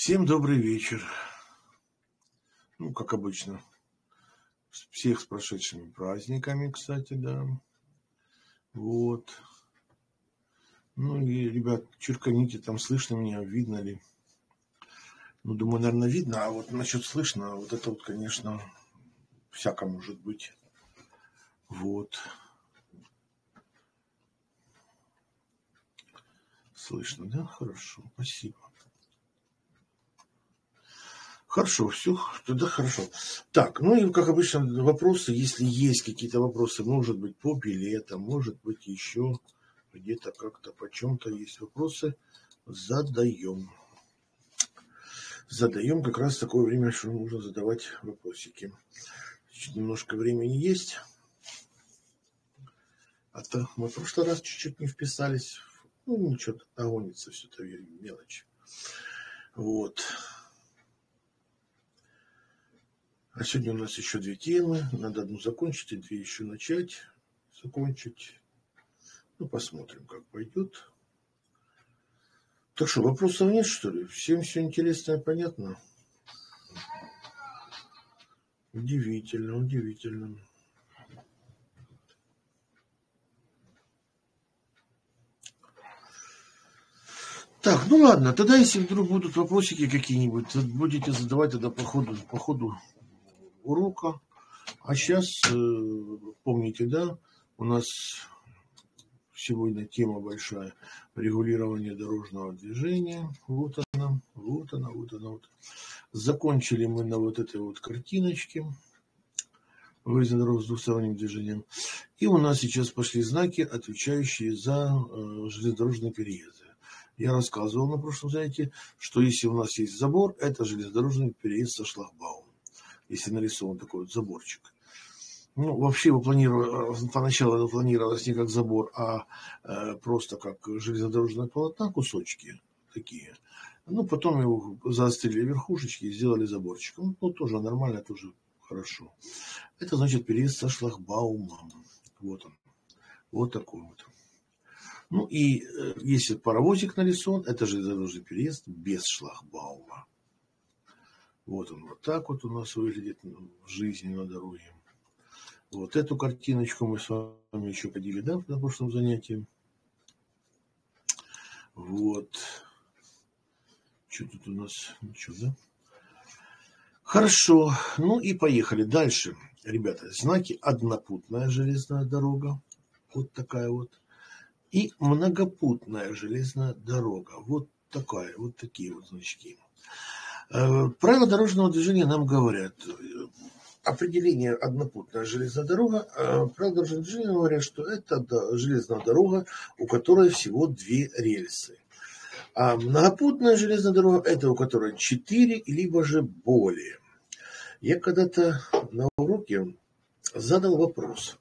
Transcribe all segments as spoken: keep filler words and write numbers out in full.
Всем добрый вечер. Ну, как обычно, всех с прошедшими праздниками, кстати, да. Вот. Ну и, ребят, черканите, там слышно меня, видно ли. Ну, думаю, наверное, видно, а вот насчет слышно, вот это вот, конечно, всяко может быть. Вот. Слышно, да? Хорошо, спасибо. Хорошо, все, тогда хорошо. Так, ну и, как обычно, вопросы, если есть какие-то вопросы, может быть, по билетам, может быть, еще где-то как-то по чем-то есть вопросы, задаем. Задаем как раз такое время, что нужно задавать вопросики. Чуть немножко времени есть. А то мы в прошлый раз чуть-чуть не вписались. Ну, ничего, догонится все это мелочь. Вот. А сегодня у нас еще две темы. Надо одну закончить, и две еще начать. Закончить. Ну, посмотрим, как пойдет. Так что, вопросов нет, что ли? Всем все интересно и понятно? Удивительно, удивительно. Так, ну ладно, тогда если вдруг будут вопросики какие-нибудь, будете задавать тогда по ходу, по ходу урока. А сейчас, э, помните, да, у нас сегодня тема большая — регулирование дорожного движения. Вот она, вот она, вот она. Вот. Закончили мы на вот этой вот картиночке. Выезд на дорогу с двухсторонним движением. И у нас сейчас пошли знаки, отвечающие за э, железнодорожные переезды. Я рассказывал на прошлом занятии, что если у нас есть забор, это железнодорожный переезд со шлагбаумом. Если нарисован такой вот заборчик. Ну, вообще его планировалось, поначалу это планировалось не как забор, а э, просто как железнодорожное полотна, кусочки такие. Ну, потом его заострили верхушечки и сделали заборчиком. Ну, тоже нормально, тоже хорошо. Это значит переезд со шлагбаумом. Вот он. Вот такой вот. Ну и э, если паровозик нарисован, это железнодорожный переезд без шлагбаума. Вот он вот так вот у нас выглядит в жизни на дороге. Вот эту картиночку мы с вами еще ходили, да, на прошлом занятии. Вот. Что тут у нас? Ничего, да? Хорошо. Ну и поехали дальше. Ребята, знаки: однопутная железная дорога. Вот такая вот. И многопутная железная дорога. Вот такая, вот такие вот значки. Правила дорожного движения нам говорят. Определение: однопутная железная дорога. Правила дорожного движения говорят, что это железная дорога, у которой всего две рельсы. А многопутная железная дорога — это у которой четыре, либо же более. Я когда-то на уроке задал вопрос.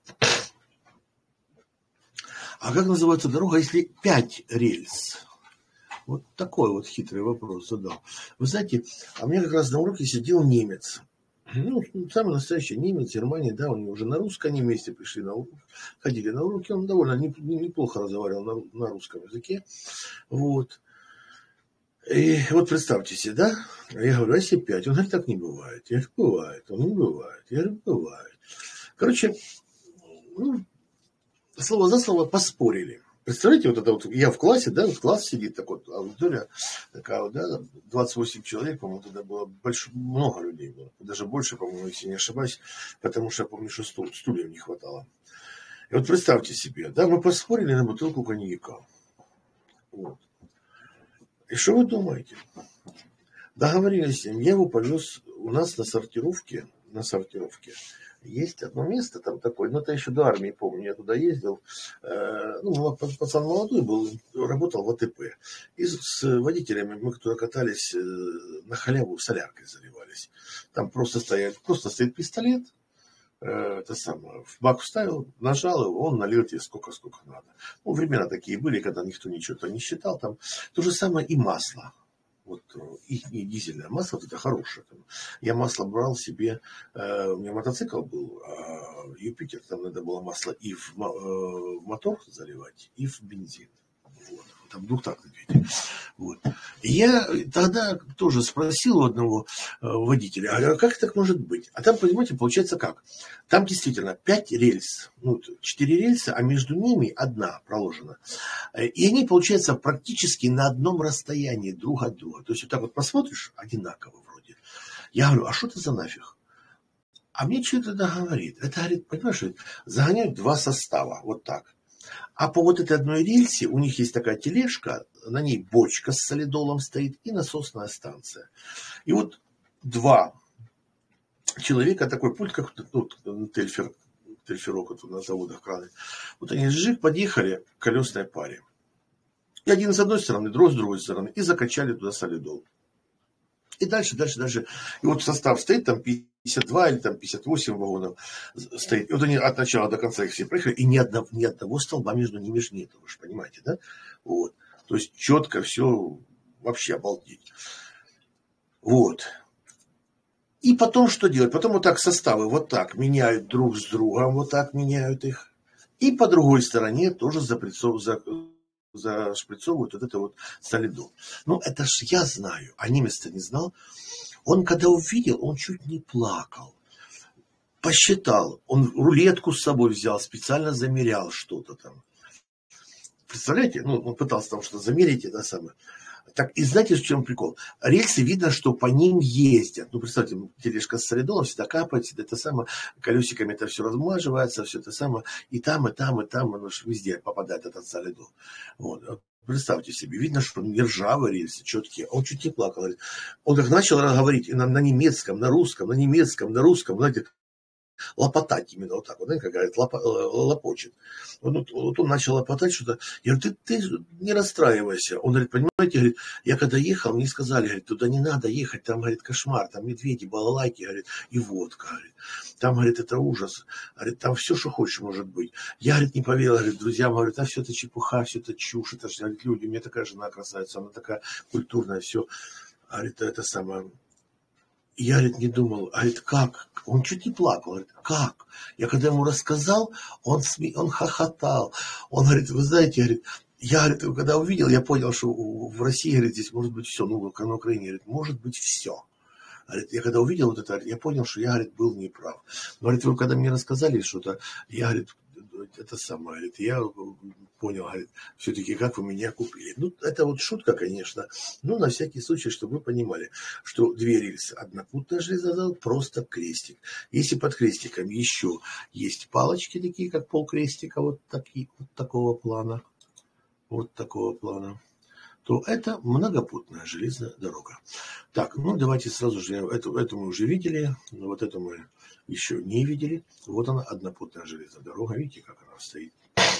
А как называется дорога, если пять рельс? Вот такой вот хитрый вопрос задал. Вы знаете, а у меня как раз на уроке сидел немец. Ну, самый настоящий немец, Германия, да, они уже на русском, они вместе пришли на урок, ходили на уроки, он довольно неплохо разговаривал на, на русском языке. Вот. И вот представьте себе, да, я говорю, а если пять? Он говорит, так не бывает. Я говорю, бывает. Он не бывает. Я говорю, бывает. Короче, ну, слово за слово поспорили. Представляете, вот это вот, я в классе, да, вот класс сидит, так вот, аудитория такая вот, да, двадцать восемь человек, по-моему, тогда было больш, много людей было, даже больше, по-моему, если не ошибаюсь, потому что я помню, что стул, стульев не хватало. И вот представьте себе, да, мы поспорили на бутылку коньяка. Вот. И что вы думаете? Договорились с ним, я его повез у нас на сортировке, на сортировке. Есть одно место там такое, но это еще до армии, помню, я туда ездил. Ну, пацан молодой был, работал в АТП. И с водителями мы туда катались, на халяву соляркой заливались. Там просто стоит, просто стоит пистолет, это самое, в бак вставил, нажал его, он налил тебе сколько, сколько надо. Ну, времена такие были, когда никто ничего-то не считал. Там то же самое и масло. Вот их дизельное масло, вот это хорошее. Я масло брал себе, э, у меня мотоцикл был, а Юпитер, там надо было масло и в, э, в мотор заливать, и в бензин. Вот. там двухтактный двигатель. Вот. И я тогда тоже спросил у одного э, водителя, а как так может быть? А там, понимаете, получается как? Там действительно пять рельс, ну, четыре рельса, а между ними одна проложена. И они, получается, практически на одном расстоянии друг от друга. То есть вот так вот посмотришь, одинаково вроде. Я говорю, а что это за нафиг? А мне что это говорит? Это, говорит, понимаешь, загоняют два состава, вот так. А по вот этой одной рельсе у них есть такая тележка, на ней бочка с солидолом стоит и насосная станция. И вот два человека, такой пульт, как ну, тельфер, тельферок вот на заводах краны. Вот они жик подъехали к колесной паре. И один с одной стороны, другой с другой стороны. И закачали туда солидол. И дальше, дальше, дальше. И вот состав стоит, там пятьдесят два или там пятьдесят восемь вагонов стоит. И вот они от начала до конца их все проехали, и ни одного, ни одного столба между ними же нет. Вы же понимаете, да? Вот. То есть четко все, вообще обалдеть. Вот. И потом что делать? Потом вот так составы вот так меняют друг с другом, вот так меняют их. И по другой стороне тоже запрессовывают, зашприцовывают вот это вот солидол. Ну, это ж я знаю, а немец-то не знал. Он, когда увидел, он чуть не плакал. Посчитал, он рулетку с собой взял, специально замерял что-то там. Представляете? Ну, он пытался там что-то замерить, это самое. Так, и знаете, в чем прикол? Рельсы видно, что по ним ездят. Ну, представьте, тележка с солидолом всегда капает, всегда это самое, колесиками это все размаживается, все это самое. И там, и там, и там, оно же везде попадает этот солидол. Вот. Представьте себе, видно, что не ржавые рельсы, четкие. Он чуть не плакал. Он как начал говорить на, на немецком, на русском, на немецком, на русском, знаете, лопотать именно вот так вот, знаете, как говорят, лопо, лопочет. Вот, вот он начал лопотать что-то. Я говорю, ты, ты не расстраивайся. Он говорит, понимаете, говорит, я когда ехал, мне сказали, говорит, туда не надо ехать, там, говорит, кошмар, там медведи, балалайки, говорит, и водка, говорит. Там, говорит, это ужас. Говорит, там все, что хочешь, может быть. Я, говорит, не поверил, говорит, друзьям, говорит, а все это чепуха, все это чушь, это же, говорит, люди, у меня такая жена красавица, она такая культурная, все. Говорит, это самое... Я, говорит, не думал, говорит, как? Он чуть не плакал, говорит, как? Я когда ему рассказал, он, сме... он хохотал. Он говорит, вы знаете, говорит, я, говорит, когда увидел, я понял, что в России, говорит, здесь может быть все, ну, на Украине, говорит, может быть все. Говорит, я когда увидел вот это, я понял, что я, говорит, был неправ. Но, говорит, вы когда мне рассказали что-то, я, говорит, это самое, говорит, я понял, говорит, все-таки как вы меня купили. Ну, это вот шутка, конечно, но на всякий случай, чтобы вы понимали, что две рельсы, однопутная железодорога, просто крестик. Если под крестиком еще есть палочки такие, как полкрестика, вот такие, вот такого плана, вот такого плана, то это многопутная железная дорога. Так, ну давайте сразу же, эту, эту мы уже видели, но вот эту мы еще не видели. Вот она, однопутная железная дорога, видите, как она стоит.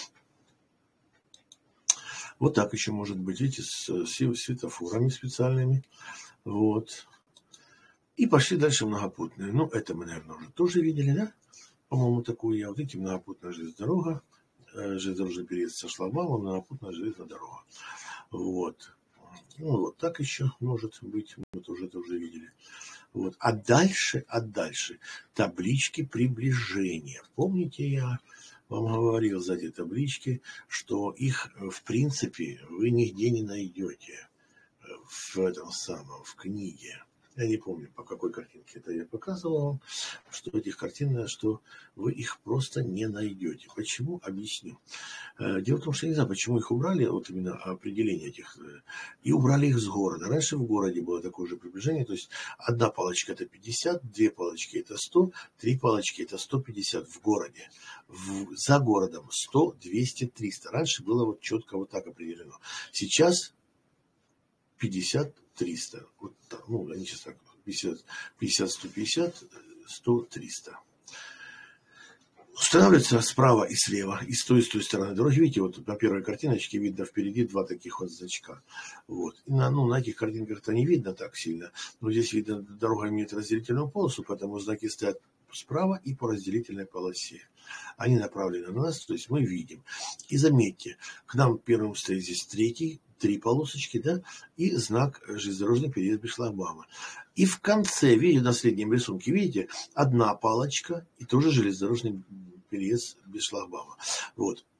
Вот так еще может быть, видите, с, с светофорами специальными. Вот. И пошли дальше многопутные. Ну, это мы, наверное, уже тоже видели, да? По-моему, такую я. Вот видите, многопутная железная дорога, железнодорожный переезд со шлагбаумом, многопутная железная дорога. Вот. Ну, вот так еще может быть. Мы тоже это уже видели. Вот. А дальше, а дальше таблички приближения. Помните, я вам говорил сзади таблички, что их, в принципе, вы нигде не найдете в этом самом, в книге. Я не помню, по какой картинке это я показывал вам, что этих картин, что вы их просто не найдете. Почему? Объясню. Дело в том, что я не знаю, почему их убрали, вот именно определение этих, и убрали их с города. Раньше в городе было такое же приближение, то есть одна палочка это пятьдесят, две палочки это сто, три палочки это сто пятьдесят в городе. В, за городом сто, двести, триста. Раньше было вот четко вот так определено. Сейчас пятьдесят, триста. Вот так. Ну, они сейчас так. пятьдесят, пятьдесят, сто пятьдесят, сто, триста. Устанавливается справа и слева, и с той, и с той стороны дороги. Видите, вот на первой картиночке видно впереди два таких вот значка. Вот. И на, ну, на этих картинках-то не видно так сильно. Но здесь видно, дорога имеет разделительную полосу, поэтому знаки стоят справа и по разделительной полосе. Они направлены на нас, то есть мы видим. И заметьте, к нам первым стоит здесь третий, три полосочки, да, и знак железнодорожный переезд без шлагбаума. И в конце, видите, на среднем рисунке, видите, одна палочка и тоже железнодорожный переезд без шлагбаума. Вот.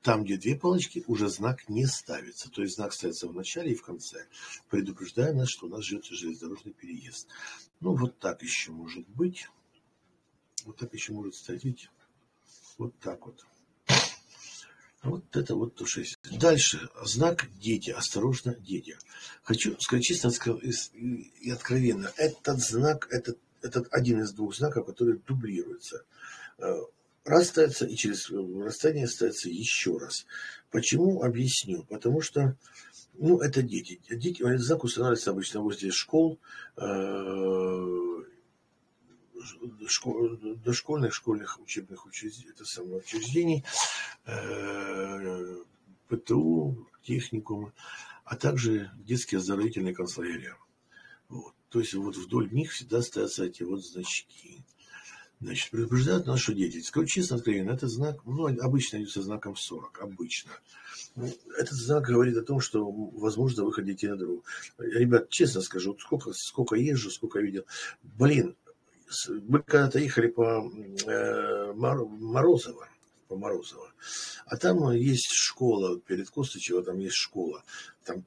Там, где две палочки, уже знак не ставится. То есть знак ставится в начале и в конце, предупреждая нас, что у нас ждет железнодорожный переезд. Ну, вот так еще может быть. Вот так еще может стать, видите? Вот так вот. Вот это вот то, что есть. Дальше. Знак дети. Осторожно, дети. Хочу сказать честно и откровенно. Этот знак, этот, этот один из двух знаков, который дублируется. Раз ставится, и через расстояние ставится еще раз. Почему? Объясню. Потому что, ну, это дети. Дети, этот знак устанавливается обычно возле школ, Школ, дошкольных, школьных учебных учреждений, это самое, учреждений, э, ПТУ, техникумы, а также детские оздоровительные концлагеря. Вот. То есть вот вдоль них всегда ставятся эти вот значки. Значит, предупреждают нас, что дети. Скажу честно, откровенно, этот знак, ну, обычно идет со знаком сорок, обычно. Этот знак говорит о том, что возможно выход детей на дорогу. Ребят, честно скажу, сколько, сколько езжу, сколько видел. Блин, мы когда-то ехали по э, Морозово, по Морозово, а там есть школа, перед Костычево там есть школа, там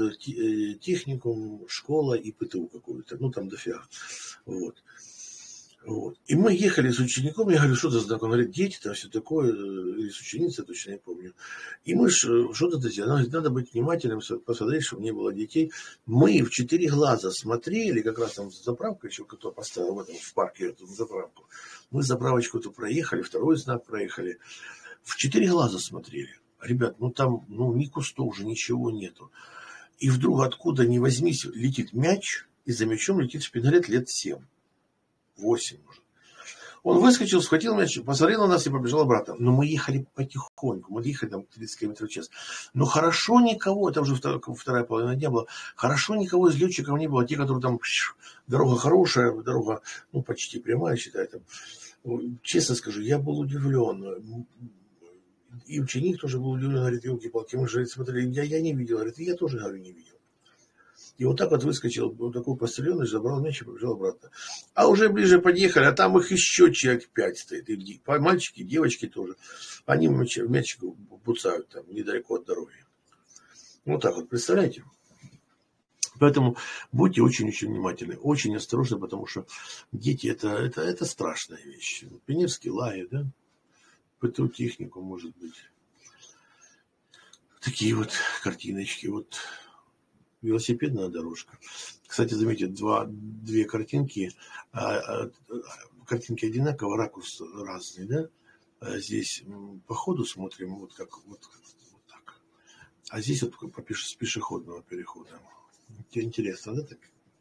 техникум, школа и ПТУ какую-то, ну там дофига, вот. Вот. И мы ехали с учеником, я говорю, что за знак? Он говорит, дети, там все такое, или с ученицей, точно не помню. И мы что-то делали. Она говорит, надо быть внимательным, посмотреть, чтобы не было детей. Мы в четыре глаза смотрели, как раз там заправка еще кто поставил в, этом, в парке эту заправку. Мы заправочку эту проехали, второй знак проехали. В четыре глаза смотрели. Ребят, ну там ну, ни кустов уже, ничего нету. И вдруг откуда ни возьмись, летит мяч, и за мячом летит шпингалет лет семь. Восемь уже. Он выскочил, схватил мяч, посмотрел на нас и побежал обратно. Но мы ехали потихоньку. Мы ехали там тридцать километров в час. Но хорошо никого, это уже вторая, вторая половина дня была, хорошо никого из летчиков не было. Те, которые там, дорога хорошая, дорога, ну, почти прямая, считай. Там. Честно скажу, я был удивлен. И ученик тоже был удивлен, говорит, елки-палки, мы же смотрели, я, я не видел, говорит, я тоже, говорю, не видел. И вот так вот выскочил, вот такой постреленный, забрал мяч и побежал обратно. А уже ближе подъехали, а там их еще человек пять стоит. И мальчики, девочки тоже. Они в мячик буцают там, недалеко от дороги. Вот так вот, представляете? Поэтому будьте очень-очень внимательны, очень осторожны, потому что дети это, это, это страшная вещь. Пионерский лагерь, да? ПТУ технику, может быть. Такие вот картиночки, вот. Велосипедная дорожка. Кстати, заметьте, два, две картинки, а, а, картинки одинаково, ракурс разный, да? А здесь по ходу смотрим, вот как вот, вот так. А здесь вот по пеше, с пешеходного перехода. Интересно, да, так?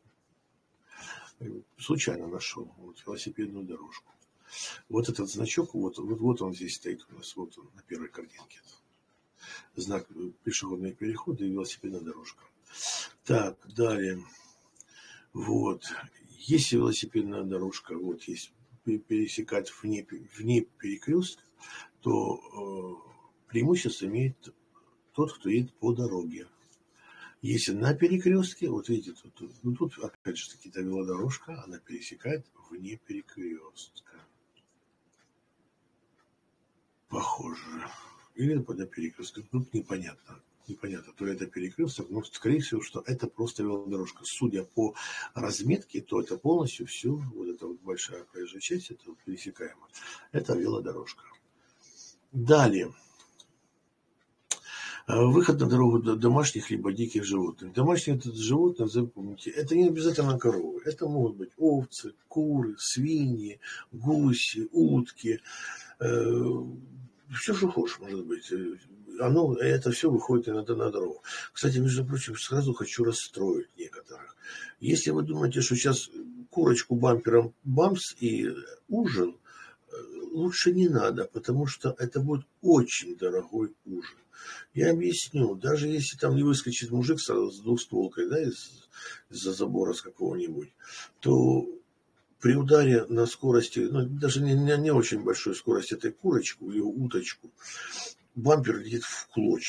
Случайно нашел вот, велосипедную дорожку. Вот этот значок, вот, вот, вот он здесь стоит у нас, вот он на первой картинке. Знак пешеходного перехода и велосипедная дорожка. Так, далее. Вот. Если велосипедная дорожка, вот есть, пересекать вне, вне перекрестка, то э, преимущество имеет тот, кто едет по дороге. Если на перекрестке, вот видите, тут, ну, тут опять же таки та велодорожка, она пересекает вне перекрестка. Похоже. Или на перекрестке. Тут непонятно. Непонятно, то ли это перекресток, но, скорее всего, что это просто велодорожка. Судя по разметке, то это полностью все, вот эта вот большая проезжая часть, это вот пересекаемо. Это велодорожка. Далее. Выход на дорогу домашних либо диких животных. Домашние животные, запомните, это не обязательно коровы. Это могут быть овцы, куры, свиньи, гуси, утки. Все, что хочешь, может быть. Оно, это все выходит на, на дорогу. Кстати, между прочим, сразу хочу расстроить некоторых. Если вы думаете, что сейчас курочку бампером бамс и ужин, лучше не надо, потому что это будет очень дорогой ужин. Я объясню, даже если там не выскочит мужик с двухстволкой, да, из, из-за забора с какого-нибудь, то при ударе на скорости, ну, даже не, не, не очень большой скорости этой курочку или уточку, бампер летит в клочья.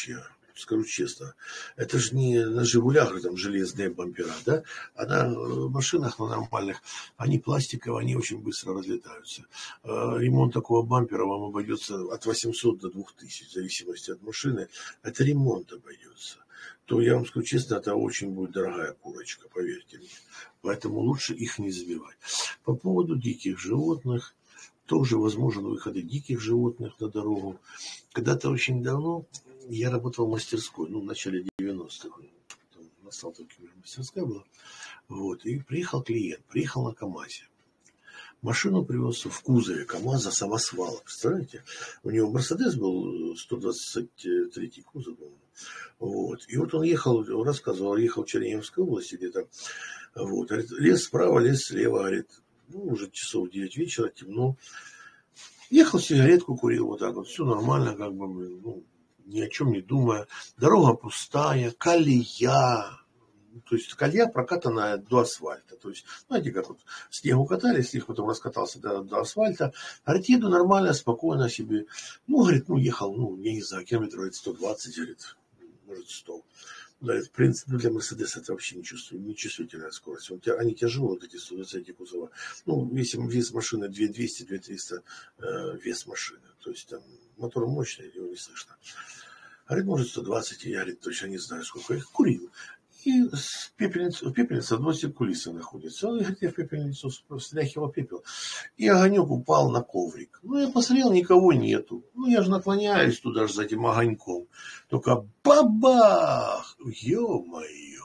скажу честно, это же не на «Жигулях» там железные бампера, да, а на машинах, на нормальных, они пластиковые, они очень быстро разлетаются. Ремонт такого бампера вам обойдется от восьмисот до двух тысяч, в зависимости от машины. Это ремонт обойдется. То я вам скажу честно, это очень будет дорогая курочка, поверьте мне. Поэтому лучше их не забивать. По поводу диких животных, тоже возможен выход и диких животных на дорогу. Когда-то очень давно я работал в мастерской, ну, в начале девяностых. Там на Салтовке мастерская была. Вот, и приехал клиент, приехал на КамАЗе. Машину привез в кузове КамАЗа самосвала. Представляете? У него Мерседес был сто двадцать третий кузов. Вот. И вот он ехал, он рассказывал, ехал в Черниговской области где-то. Вот. Говорит, лес справа, лес слева. Говорит, ну, уже часов девять вечера, темно. Ехал, сигаретку курил, вот так вот. Все нормально, как бы, ну, ни о чем не думая. Дорога пустая, колея. То есть колея прокатанная до асфальта. То есть, знаете, как вот снег укатали, снег потом раскатался до, до асфальта. Говорит, еду нормально, спокойно себе. Ну, говорит, ну, ехал, ну, я не знаю, километров сто двадцать, говорит, может, сто. Говорит, в принципе, для Мерседеса это вообще не чувствую, нечувствительная скорость. Он, они тяжелые, вот эти сто двадцать кузова. Ну, вес, вес машины две тысячи двести - две тысячи триста э, вес машины. То есть там мотор мощный, его не слышно. Говорит, может, сто двадцать, я, говорит, точно не знаю, сколько их курил. И пепельница, пепельница в носик кулисы находится. Он, говорит, я в пепельницу стряхивал пепел. И огонек упал на коврик. Ну, я посмотрел, никого нету. Ну, я же наклоняюсь туда же за этим огоньком. Только бабах! Ё-моё!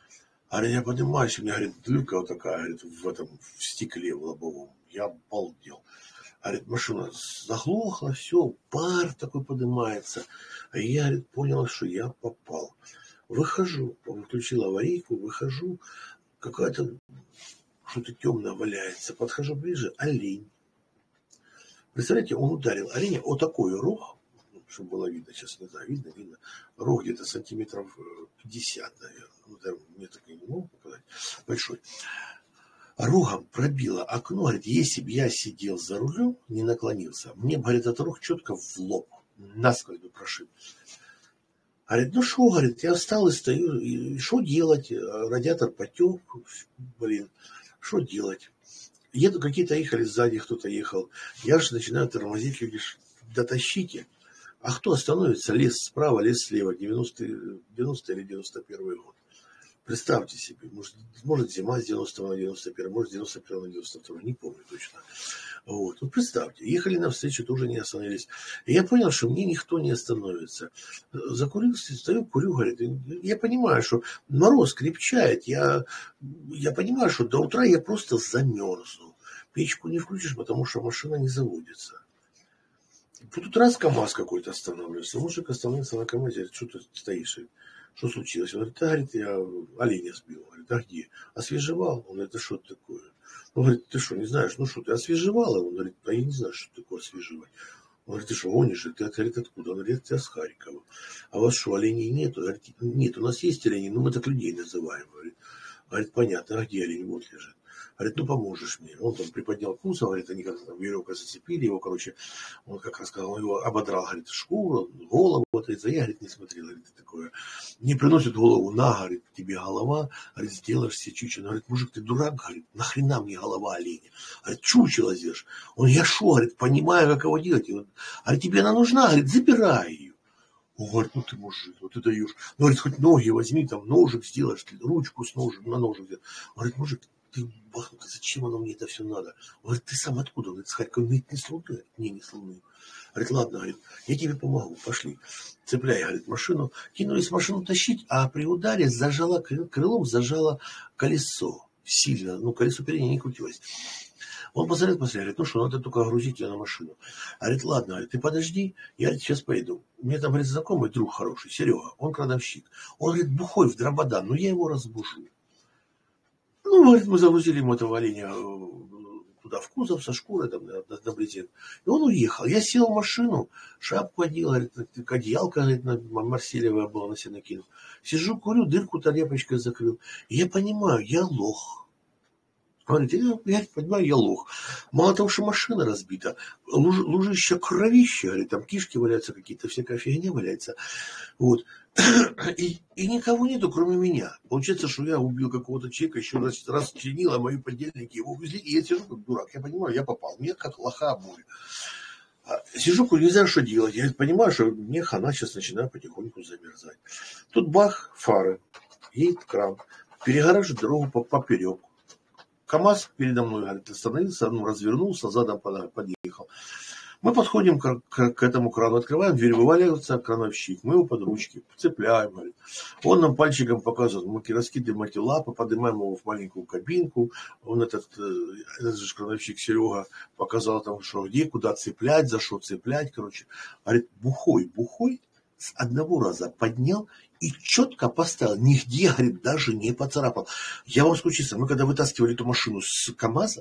А я поднимаюсь, у меня, говорит, дырка вот такая, говорит, в этом, в стекле в лобовом. Я обалдел. Говорит, машина заглохла, все, пар такой поднимается. А я, говорит, понял, что я попал. Выхожу, включил аварийку, выхожу, какая-то что-то темное валяется. Подхожу ближе, олень. Представляете, он ударил оленя, вот такой рог, чтобы было видно, сейчас не знаю, видно, видно, рог где-то сантиметров пятьдесят, наверное. Ну, да, мне так и не могу показать. Большой. Рогом пробило окно, говорит, если бы я сидел за рулем, не наклонился, мне бы, говорит, этот рог четко в лоб, насквозь бы прошиб. Говорит, ну что, говорит, я встал и стою, и что делать? Радиатор потек, блин, что делать? Еду, какие-то ехали сзади, кто-то ехал. Я же начинаю тормозить, люди, дотащите. А кто остановится? Лес справа, лес слева, девяностый, девяностый или девяносто первый год. Представьте себе, может, может зима с девяностого на девяносто первый, может с девяносто первого на девяносто второй, не помню точно. Вот. Вот представьте, ехали навстречу, тоже не остановились. И я понял, что мне никто не остановится. Закурился, стою, курю, говорит, я понимаю, что мороз крепчает, я, я понимаю, что до утра я просто замерзну. Печку не включишь, потому что машина не заводится. Тут раз КамАЗ какой-то останавливается, мужик остановился на КамАЗе, говорит, что ты стоишь? Что случилось? Он говорит, да, говорит, я оленя сбил. Говорит, а где? Освежевал. Он говорит, это что такое? Он говорит, ты что, не знаешь? Ну что, ты освежевал его? Он говорит, а я не знаю, что такое освежевать. Он говорит, ты что, гонишь? Ты, говорит, откуда? Он говорит, я с Харькова. А у вас что, оленей нет? Он говорит, нет, у нас есть олени, но мы так людей называем. Говорит, говорит, понятно, а где олень? Вот лежит. Говорит, ну поможешь мне. Он там приподнял кузов, говорит, они как-то там веревкой зацепили его, короче, он как рассказал, он его ободрал, говорит, шкуру, голову, вот это, я, говорит, не смотрел, говорит, такое. Не приносит голову, на, говорит, тебе голова, говорит, сделаешь себе чучело. Говорит, мужик, ты дурак, говорит, нахрена мне голова оленя? Говорит, чучело сделаешь. Он, я шо, говорит, понимаю, как его делать. Он, говорит, тебе она нужна, говорит, забирай ее. Он говорит, ну ты мужик, вот ты даешь. Он говорит, хоть ноги возьми, там ножик сделаешь, ручку с ножик, на ножик сделаешь. Он говорит, мужик, ты бахнутый, зачем оно мне это все надо? Он говорит, ты сам откуда? Он говорит, с Харькова, говорит, не с Луны? Не, не с Луны. Говорит, ладно, говорит, я тебе помогу, пошли. Цепляй, говорит, машину. Кинулись машину тащить, а при ударе зажало, крылом зажало колесо сильно. Ну, колесо переднее не крутилось. Он посмотрел, посмотрел, говорит, ну что, надо только грузить ее на машину. Говорит, ладно, говорит, ты подожди, я, говорит, сейчас пойду. У меня там, говорит, знакомый друг хороший, Серега, он крадовщик. Он, говорит, бухой в дрободан, но я его разбужу. Ну, говорит, мы загрузили ему этого оленя туда в кузов со шкурой, там, на, на брезент. И он уехал. Я сел в машину, шапку одел, говорит, одеялка, говорит, марсельевая была, на себя накинул. Сижу, курю, дырку тряпочкой закрыл. И я понимаю, я лох. Говорит, я, я понимаю, я лох. Мало того, что машина разбита, луж, лужище кровище, говорит, там кишки валяются какие-то, всякая фигня валяется. Вот. И, и никого нету, кроме меня. Получается, что я убил какого-то человека, еще раз, раз чинил, а мои подельники его увезли, и я сижу как дурак. Я понимаю, я попал. Мне как лоха обои. Сижу, не знаю, что делать. Я понимаю, что мне хана сейчас начинаю потихоньку замерзать. Тут бах, фары, едет кран, перегораживает дорогу поперек. КамАЗ передо мной, говорит, остановился, ну, развернулся, задом подъехал. Мы подходим к, к, к этому крану, открываем дверь, вываливается крановщик, мы его под ручки цепляем, говорит. Он нам пальчиком показывает, мы раскидываем эти лапы, поднимаем его в маленькую кабинку, он этот, этот же крановщик Серега показал там, что где, куда цеплять, за что цеплять, короче. Говорит, бухой, бухой, с одного раза поднял и четко поставил, нигде, говорит, даже не поцарапал. Я вам скажу честно, мы когда вытаскивали эту машину с КамАЗа,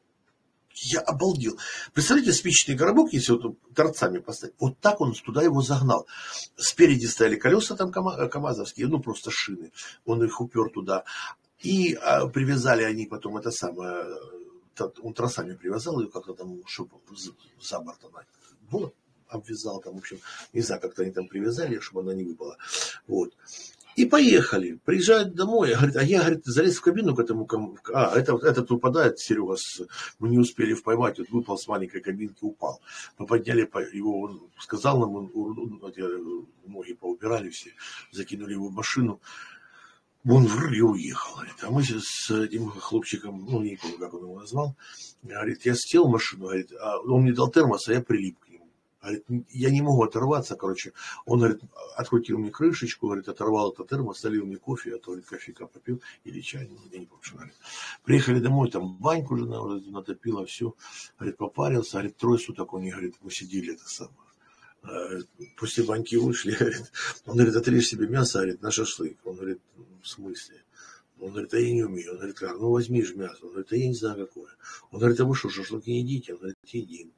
я обалдел. Представляете, спичечный коробок, если вот торцами поставить, вот так он туда его загнал. Спереди стояли колеса там камазовские, ну просто шины. Он их упер туда. И а, привязали они потом это самое, он тросами привязал ее как-то там, чтобы за борт она была, обвязал там, в общем, не знаю, как-то они там привязали, чтобы она не выпала. Вот. И поехали. Приезжают домой. Говорит, а я, говорит, залез в кабину к этому. А, это, этот выпадает, Серега, с, мы не успели поймать, вот выпал с маленькой кабинки, упал. Мы подняли его, он сказал нам, он, он, ноги поубирали все, закинули его в машину. Он вроде уехал. Говорит. А мы с этим хлопчиком, ну, не помню, как он его назвал, говорит, я сел в машину, говорит, а он мне дал термос, а я прилип к нему. Говорит, я не могу оторваться, короче. Он, говорит, открутил мне крышечку, говорит, оторвал этот термос, солил мне кофе, а то, говорит, кофейка попил или чай, я не помню, что, говорит. Приехали домой, там баньку жена натопила, все. Говорит, попарился, говорит, трое суток он, говорит, мы сидели, это самое. После баньки вышли, говорит, он, говорит, отрежь себе мясо, говорит, на шашлык. Он говорит, в смысле? Он говорит, а я не умею. Он говорит, как, ну возьми же мясо. Он говорит, а я не знаю какое. Он говорит, а вы что, шашлык не едите? Он говорит, едим.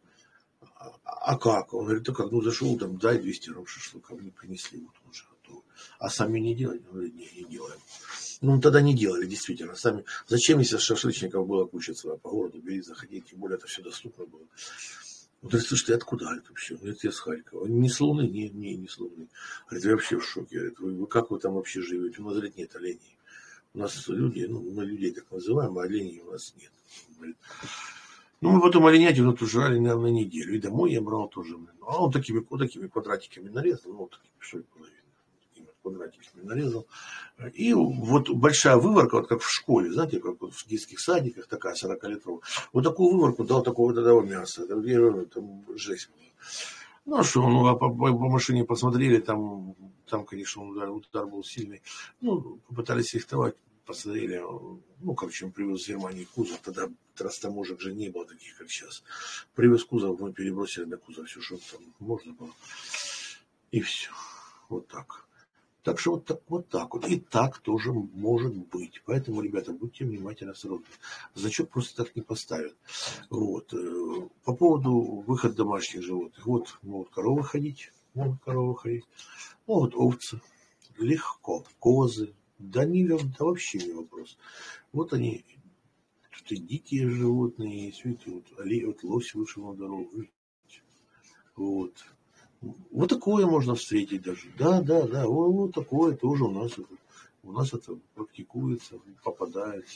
А как? Он говорит, да как, ну зашел там, дай двести грамм шашлыка, мне принесли, вот он уже готовый. А сами не делаете? Он говорит, не, не делаем. Ну, тогда не делали, действительно. Сами. Зачем, если шашлычников было куча своя по городу, бери, заходи, тем более это все доступно было. Он говорит, слушай, ты откуда, говорит, вообще? Он говорит, я с Харькова. Не с Луны? Не, не, не с Луны. Говорит, я вообще в шоке. Говорит, вы, вы как вы там вообще живете? У нас, говорит, нет оленей. У нас люди, ну, мы людей так называем, а оленей у нас нет. Говорит, ну, мы потом оленятину тут жрали, наверное, на неделю. И домой я брал тоже. А он такими, вот такими квадратиками нарезал. Ну, вот такими, что и половина. Такими квадратиками нарезал. И вот большая выворка, вот как в школе, знаете, как вот в детских садиках, такая сорокалитровая. Вот такую выворку дал такого тогда мяса. Там, там жесть была. Ну, а что, ну, а по, по, по машине посмотрели, там, там, конечно, удар, удар был сильный. Ну, попытались рихтовать. Посмотрели, ну, короче, он привез из Германии кузов, тогда растаможек же не было таких, как сейчас. Привез кузов, мы перебросили на кузов все, что там можно было. И все. Вот так. Так что вот так вот. Так вот. И так тоже может быть. Поэтому, ребята, будьте внимательны с родом. Значок просто так не поставят. Вот. По поводу выхода домашних животных. Вот могут коровы ходить. Могут коровы ходить. Могут овцы. Легко. Козы. Да, не, да вообще не вопрос. Вот они, тут и дикие животные есть, видите, вот, вот лось вышел на дорогу, видите? Вот. Вот такое можно встретить даже. Да, да, да, вот, вот такое тоже у нас, это, у нас это практикуется, попадается.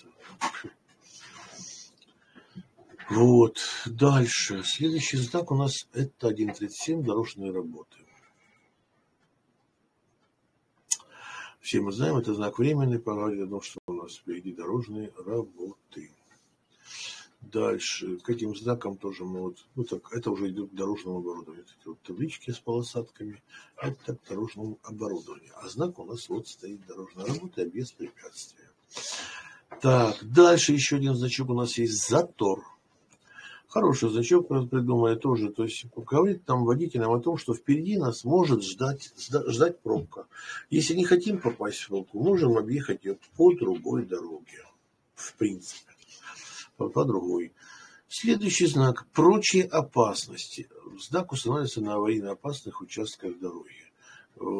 Вот, дальше. Следующий знак у нас это один тридцать семь, дорожные работы. Все мы знаем, это знак временный, поговорили о том, что у нас впереди дорожные работы. Дальше, к этим знакам тоже мы вот, ну так, это уже идет к дорожному оборудованию. Это вот таблички с полосатками, это к дорожному оборудованию. А знак у нас вот стоит дорожная работа без препятствия. Так, дальше еще один значок у нас есть затор. Хороший значок придумали тоже. То есть говорит там водителям о том, что впереди нас может ждать, ждать пробка. Если не хотим попасть в пробку, можем объехать ее по другой дороге. В принципе. По, по другой. Следующий знак. Прочие опасности. Знак устанавливается на аварийно опасных участках дороги.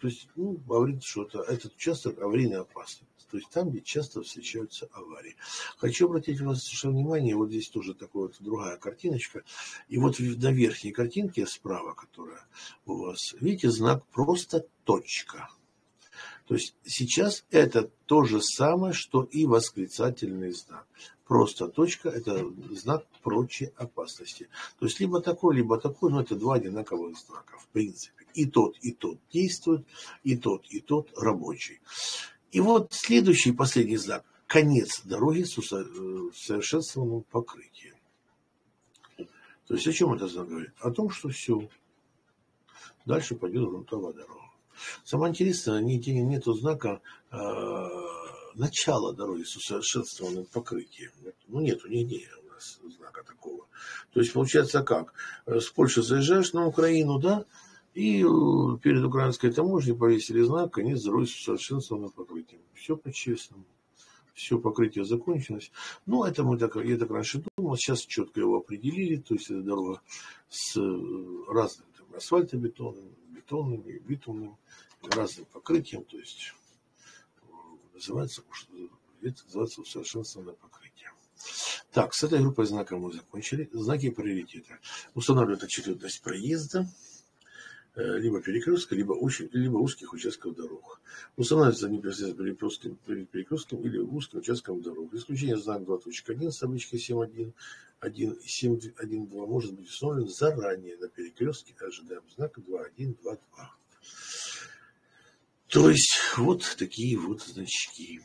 То есть, ну, говорит, что это, этот участок аварийно опасный. То есть там, где часто встречаются аварии. Хочу обратить ваше внимание, вот здесь тоже такая вот другая картиночка. И вот на верхней картинке справа, которая у вас, видите, знак просто точка. То есть сейчас это то же самое, что и восклицательный знак. Просто точка – это знак прочей опасности. То есть либо такой, либо такой, но это два одинаковых знака в принципе. И тот, и тот действует, и тот, и тот рабочий. И вот следующий, последний знак – конец дороги с усовершенствованным покрытием. То есть о чем это знак говорит? О том, что все, дальше пойдет грунтовая дорога. Самое интересное, нету знака э, начала дороги с усовершенствованным покрытием. Ну, нету нигде у нас знака такого. То есть, получается как? С Польши заезжаешь на Украину, да, и перед украинской таможней повесили знак «Конец дороги с усовершенствованным покрытием». Все по-честному. Все покрытие закончилось. Ну, это мы так, я так раньше думал, сейчас четко его определили. То есть, это дорога с разным там, асфальтобетонным, бетонным и битумным, разным покрытием, то есть называется, это называется усовершенствованное покрытие. Так, с этой группой знаков мы закончили. Знаки приоритета. Устанавливают очередность проезда, либо перекрестка, либо, узких, либо узких участков дорог. Устанавливается непосредственно перед, перед перекрестком или узким участком дорог. Исключение знак два точка один с табличкой семь один один и семь один два может быть установлен заранее на перекрестке. Ожидаем знака два один два два. То есть вот такие вот значки.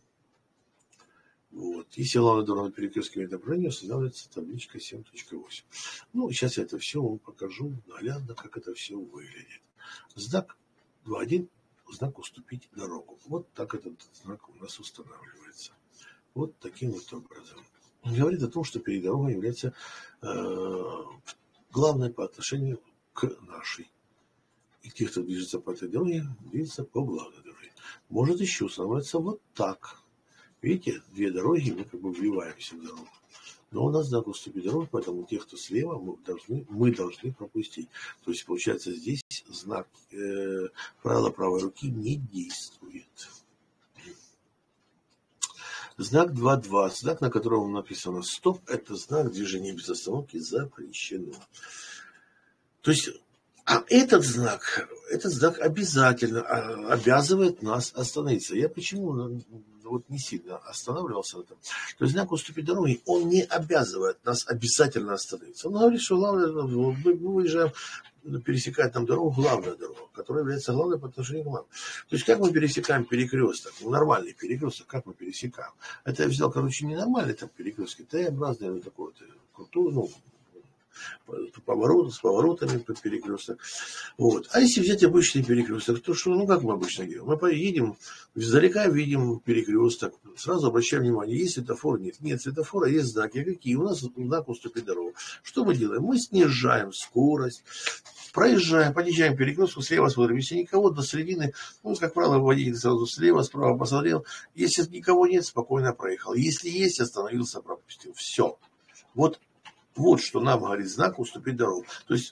Вот. Если главная дорога на перекрестке направления, устанавливается табличка семь точка восемь. Ну, сейчас я это все вам покажу наглядно, как это все выглядит. Знак два один, знак «Уступить дорогу». Вот так этот знак у нас устанавливается. Вот таким вот образом. Он говорит о том, что перед дорогой является э, главной по отношению к нашей. И те, кто движется по этой дороге, движется по главной дороге. Может еще устанавливаться вот так. Видите, две дороги, мы как бы вливаемся в дорогу. Но у нас знак «Уступить дорогу», поэтому тех, кто слева, мы должны, мы должны пропустить. То есть, получается, здесь знак э, правила правой руки не действует. Знак два два, знак, на котором написано «Стоп», это знак движения без остановки запрещено. То есть, а этот знак, этот знак обязательно обязывает нас остановиться. Я почему вот не сильно останавливался на этом? То есть знак «Уступить дороги», он не обязывает нас обязательно остановиться. Он говорит, что главное, мы выезжаем, пересекает нам дорогу главная дорога, которая является главной по отношению к нам. То есть как мы пересекаем перекресток? Ну, нормальный перекресток, как мы пересекаем? Это я взял, короче, не нормальный там перекресток, Т-образный, вот такой вот крутой, ну, поворот, с поворотами под перекресток. Вот. А если взять обычный перекресток, то что, ну как мы обычно делаем? Мы поедем, издалека видим перекресток, сразу обращаем внимание, есть светофор, нет. Нет светофора, есть знаки. Какие? У нас знак «Уступить дорогу». Что мы делаем? Мы снижаем скорость, проезжаем, подъезжаем к перекрестку, слева смотрим. Если никого до середины, ну, как правило, водитель сразу слева, справа посмотрел. Если никого нет, спокойно проехал. Если есть, остановился, пропустил. Все. Вот Вот что нам говорит знак «Уступить дорогу». То есть,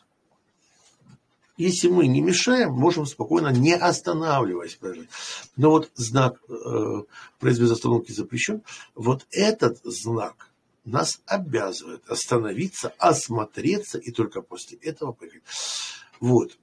если мы не мешаем, можем спокойно, не останавливаясь, проезжать. Но вот знак э, «Проезд без остановки запрещен», вот этот знак нас обязывает остановиться, осмотреться и только после этого поехать. Вот.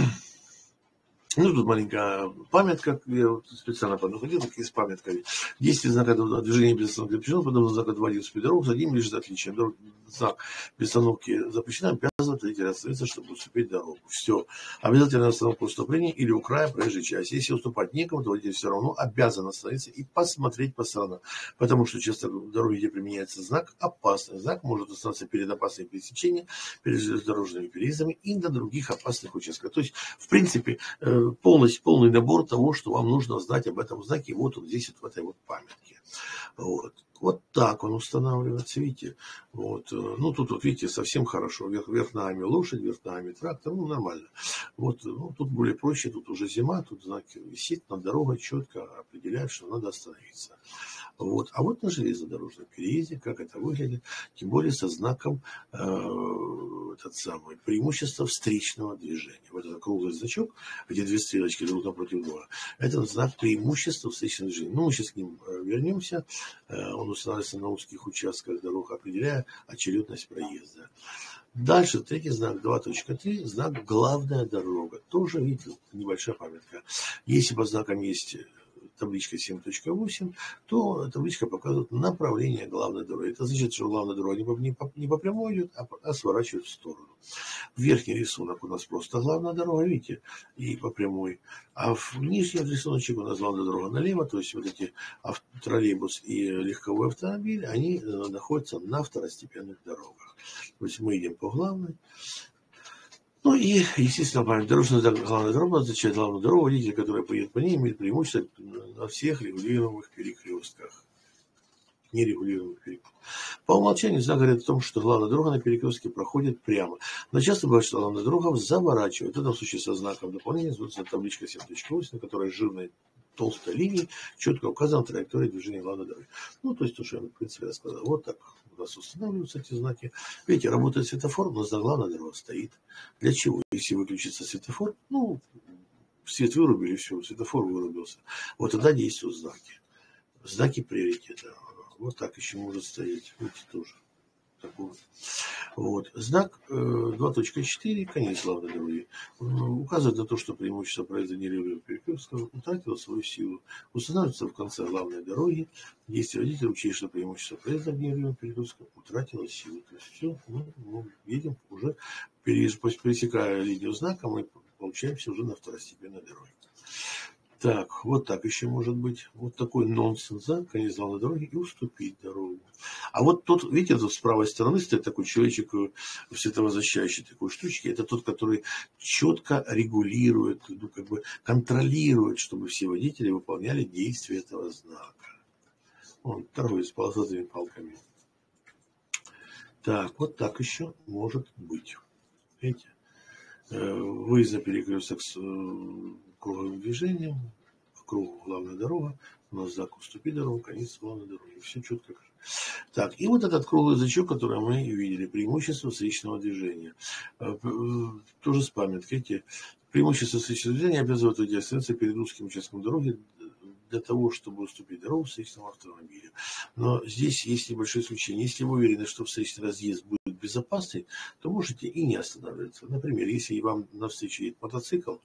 Ну, тут маленькая памятка, я вот специально поднаходил, так есть памятка. Действие знака движения без остановки запрещено, подобно знака два один «Уступить дорогу», за ним лежит отличие. Знак без остановки запрещено, обязывает водителя остановиться, чтобы уступить дорогу. Все. Обязательно остановка уступления или у края проезжей части. Если уступать некому, то водитель все равно обязан остановиться и посмотреть по сторонам. Потому что часто в дороге, где применяется знак «Опасный». Знак может остановиться перед опасными пересечениями, перед железнодорожными переездами и на других опасных участках. То есть, в принципе, полностью полный набор того, что вам нужно знать об этом знаке. Вот он здесь, вот в этой вот памятке. Вот. Вот так он устанавливается, видите. Вот. Ну, тут, вот, видите, совсем хорошо. Вверх, вверх ногами лошадь, вверх ногами трактор, ну, нормально. Вот, ну, тут более проще, тут уже зима, тут знак висит над дорогой, четко определяет, что надо остановиться. Вот. А вот на железнодорожном переезде, как это выглядит, тем более со знаком э, этот самый, преимущество встречного движения. Вот этот круглый значок, где две стрелочки друг напротив друга, это знак преимущества встречного движения. Ну, мы сейчас к ним вернемся. Он устанавливается на узких участках дорог, определяя очередность проезда. Дальше третий знак два точка три, знак главная дорога. Тоже, видите, небольшая памятка. Если под знаком есть табличка семь точка восемь, то табличка показывает направление главной дороги. Это значит, что главная дорога не по, не по, не по прямой идет, а, а сворачивает в сторону. Верхний рисунок у нас просто главная дорога, видите, и по прямой. А в нижнем рисуночек у нас главная дорога налево, то есть вот эти троллейбус и легковой автомобиль, они находятся на второстепенных дорогах. То есть мы идем по главной. Ну и, естественно, память, дорожная главная дорога означает главную дорогу, водитель, который поедет по ней, имеет преимущество на всех регулируемых перекрестках. Нерегулируемых перекрестках. По умолчанию знак говорит о том, что главная дорога на перекрестке проходит прямо. Но часто бывает, что главная дорога заворачивает. В этом случае со знаком дополнения называется табличка семь точка восемь, на которой жирной толстой линией четко указана траектория движения главной дороги. Ну, то есть, то, что я, в принципе, рассказал. Вот так у нас устанавливаются эти знаки. Видите, работает светофор, но за главная дорога стоит. Для чего? Если выключится светофор, ну, свет вырубили, все, светофор вырубился. Вот тогда действуют знаки. Знаки приоритета. Вот так еще может стоять. Видите, тоже. Такой. Вот. Знак э, два точка четыре, конец главной дороги, указывает на то, что преимущество проезда нерегулируемых перекрестков утратило свою силу. Устанавливается в конце главной дороги. Действие водителя учесть, что преимущество проезда нерегулируемых перекрестков утратило силу. То есть все, мы, мы едем уже, пересекая линию знака, мы получаемся уже на второстепенной дороге. Так, вот так еще может быть. Вот такой нонсенс, да, конец главной дороги, и уступить дорогу. А вот тут, видите, тут с правой стороны стоит такой человечек в световозащищающей такой штучке. Это тот, который четко регулирует, ну, как бы контролирует, чтобы все водители выполняли действия этого знака. Он торгует с полосатыми палками. Так, вот так еще может быть. Видите? Выезд на перекресток с круговым движением, в кругу главная дорога, у нас знак уступи дорогу, конец главной дороги. Все четко. Так, и вот этот круглый значок, который мы видели, преимущество встречного движения. Тоже с памяткой. Эти преимущества встречного движения обязывают водителя остановиться перед узким участком дороги для того, чтобы уступить дорогу встречному автомобилю. Но здесь есть небольшое исключение. Если вы уверены, что встречный разъезд будет безопасный, то можете и не останавливаться. Например, если вам навстречу едет мотоцикл,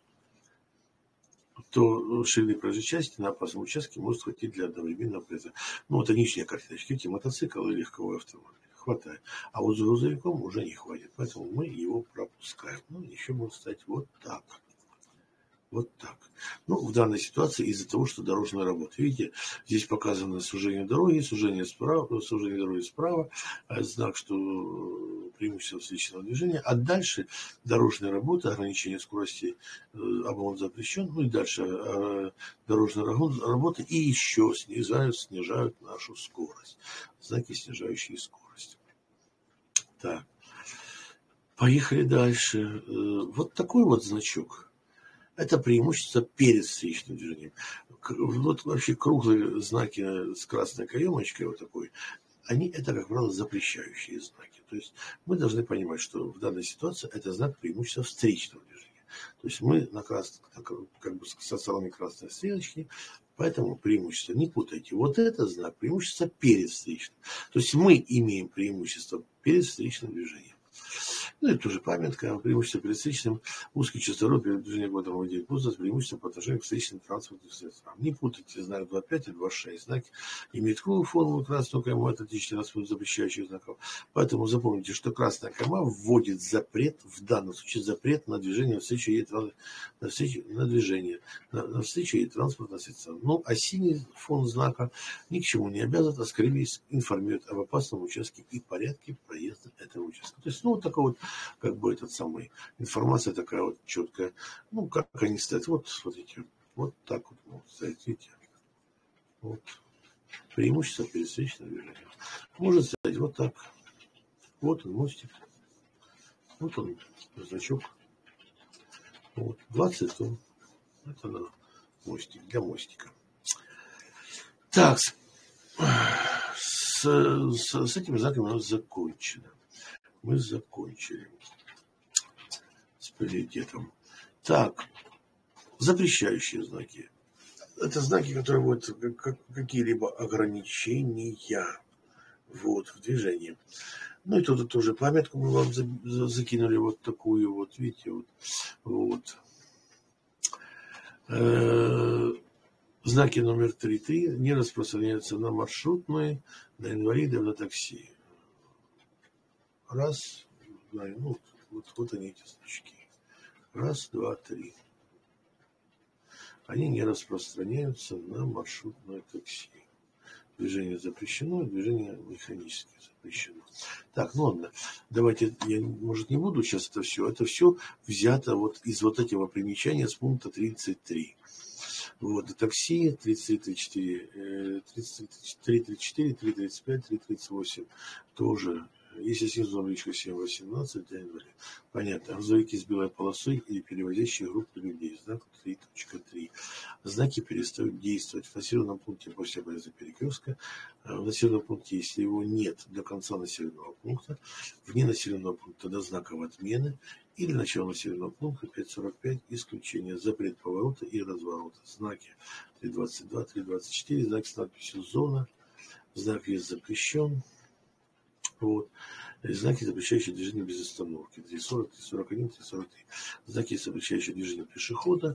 то ширины проезжей части на опасном участке может хватить для одновременного проезда. Ну, это нижняя картиночка. Видите, мотоцикл и легковой автомобиль. Хватает. А вот с грузовиком уже не хватит. Поэтому мы его пропускаем. Ну, еще может стать вот так. Вот так. Ну, в данной ситуации из-за того, что дорожная работа. Видите, здесь показано сужение дороги, сужение, справа, сужение дороги справа, знак, что преимущество встречного движения. А дальше дорожная работа, ограничение скорости, обгон запрещен. Ну и дальше дорожная работа и еще снижают, снижают нашу скорость. Знаки, снижающие скорость. Так. Поехали дальше. Вот такой вот значок. Это преимущество перед встречным движением. Вот вообще круглые знаки с красной каемочкой, вот такой, они это, как правило, запрещающие знаки. То есть мы должны понимать, что в данной ситуации это знак преимущества встречного движения. То есть мы на красной, как бы со стороны красной стрелочки, поэтому преимущество, не путайте. Вот это знак преимущества перед встречным. То есть мы имеем преимущество перед встречным движением. Ну, это тоже памятка. Преимущество перед встречным. Узкий частород передвижения в этом выделит пузо с преимуществом по отношению к встречным транспортным средствам. Не путайте знак два пять и два шесть. Знак имеет круглую форму, красную кайму. Это отличие нас запрещающих знаков. Поэтому запомните, что красная кайма вводит запрет, в данном случае запрет на движение, на встречу едет, на, встречу, на движение, на, на встречу едет транспортное средство. Ну, а синий фон знака ни к чему не обязан, а скорее информирует об опасном участке и порядке проезда этого участка. То есть, ну, вот такой вот, как бы, этот самый, информация такая вот четкая. Ну, как они стоят. Вот, смотрите, вот так вот могут стоять, видите. Вот. Преимущество перед встречным движением. Может стоять вот так. Вот он, мостик. Вот он, значок. Вот, двадцать тонн. Это на мостик, для мостика. Так, с, с, с этими знаками у нас закончено. Мы закончили с приоритетом. Так, запрещающие знаки. Это знаки, которые будут какие-либо ограничения вот, в движении. Ну и тут тоже памятку мы вам закинули вот такую вот, видите, вот. вот. Знаки номер три три не распространяются на маршрутные, на инвалидов, на такси. Раз, два, ну, вот, вот они эти значки. Раз, два, три. Они не распространяются на маршрутное такси. Движение запрещено, движение механически запрещено. Так, ну ладно, давайте, я, может, не буду сейчас это все. Это все взято вот из вот этого примечания с пункта тридцать три. Вот, такси тридцать три тридцать четыре, тридцать три тридцать четыре, три тридцать пять, три тридцать восемь тоже. Если снизу табличка семь восемнадцать для инвалидов. Понятно. Грузовики с белой полосой или перевозящие группы людей. Знак три точка три. Знаки перестают действовать в населенном пункте после обреза перекрестка. В населенном пункте, если его нет до конца населенного пункта, вне населенного пункта до знаков отмены или начало населенного пункта пять сорок пять, исключение, запрет поворота и разворота. Знаки три двадцать два, три двадцать четыре, знак с надписью «Зона», знак «Въезд запрещен». Вот. Знаки, запрещающие движение без остановки. три сорок, три сорок один, три сорок три. Знаки, запрещающие движение пешехода.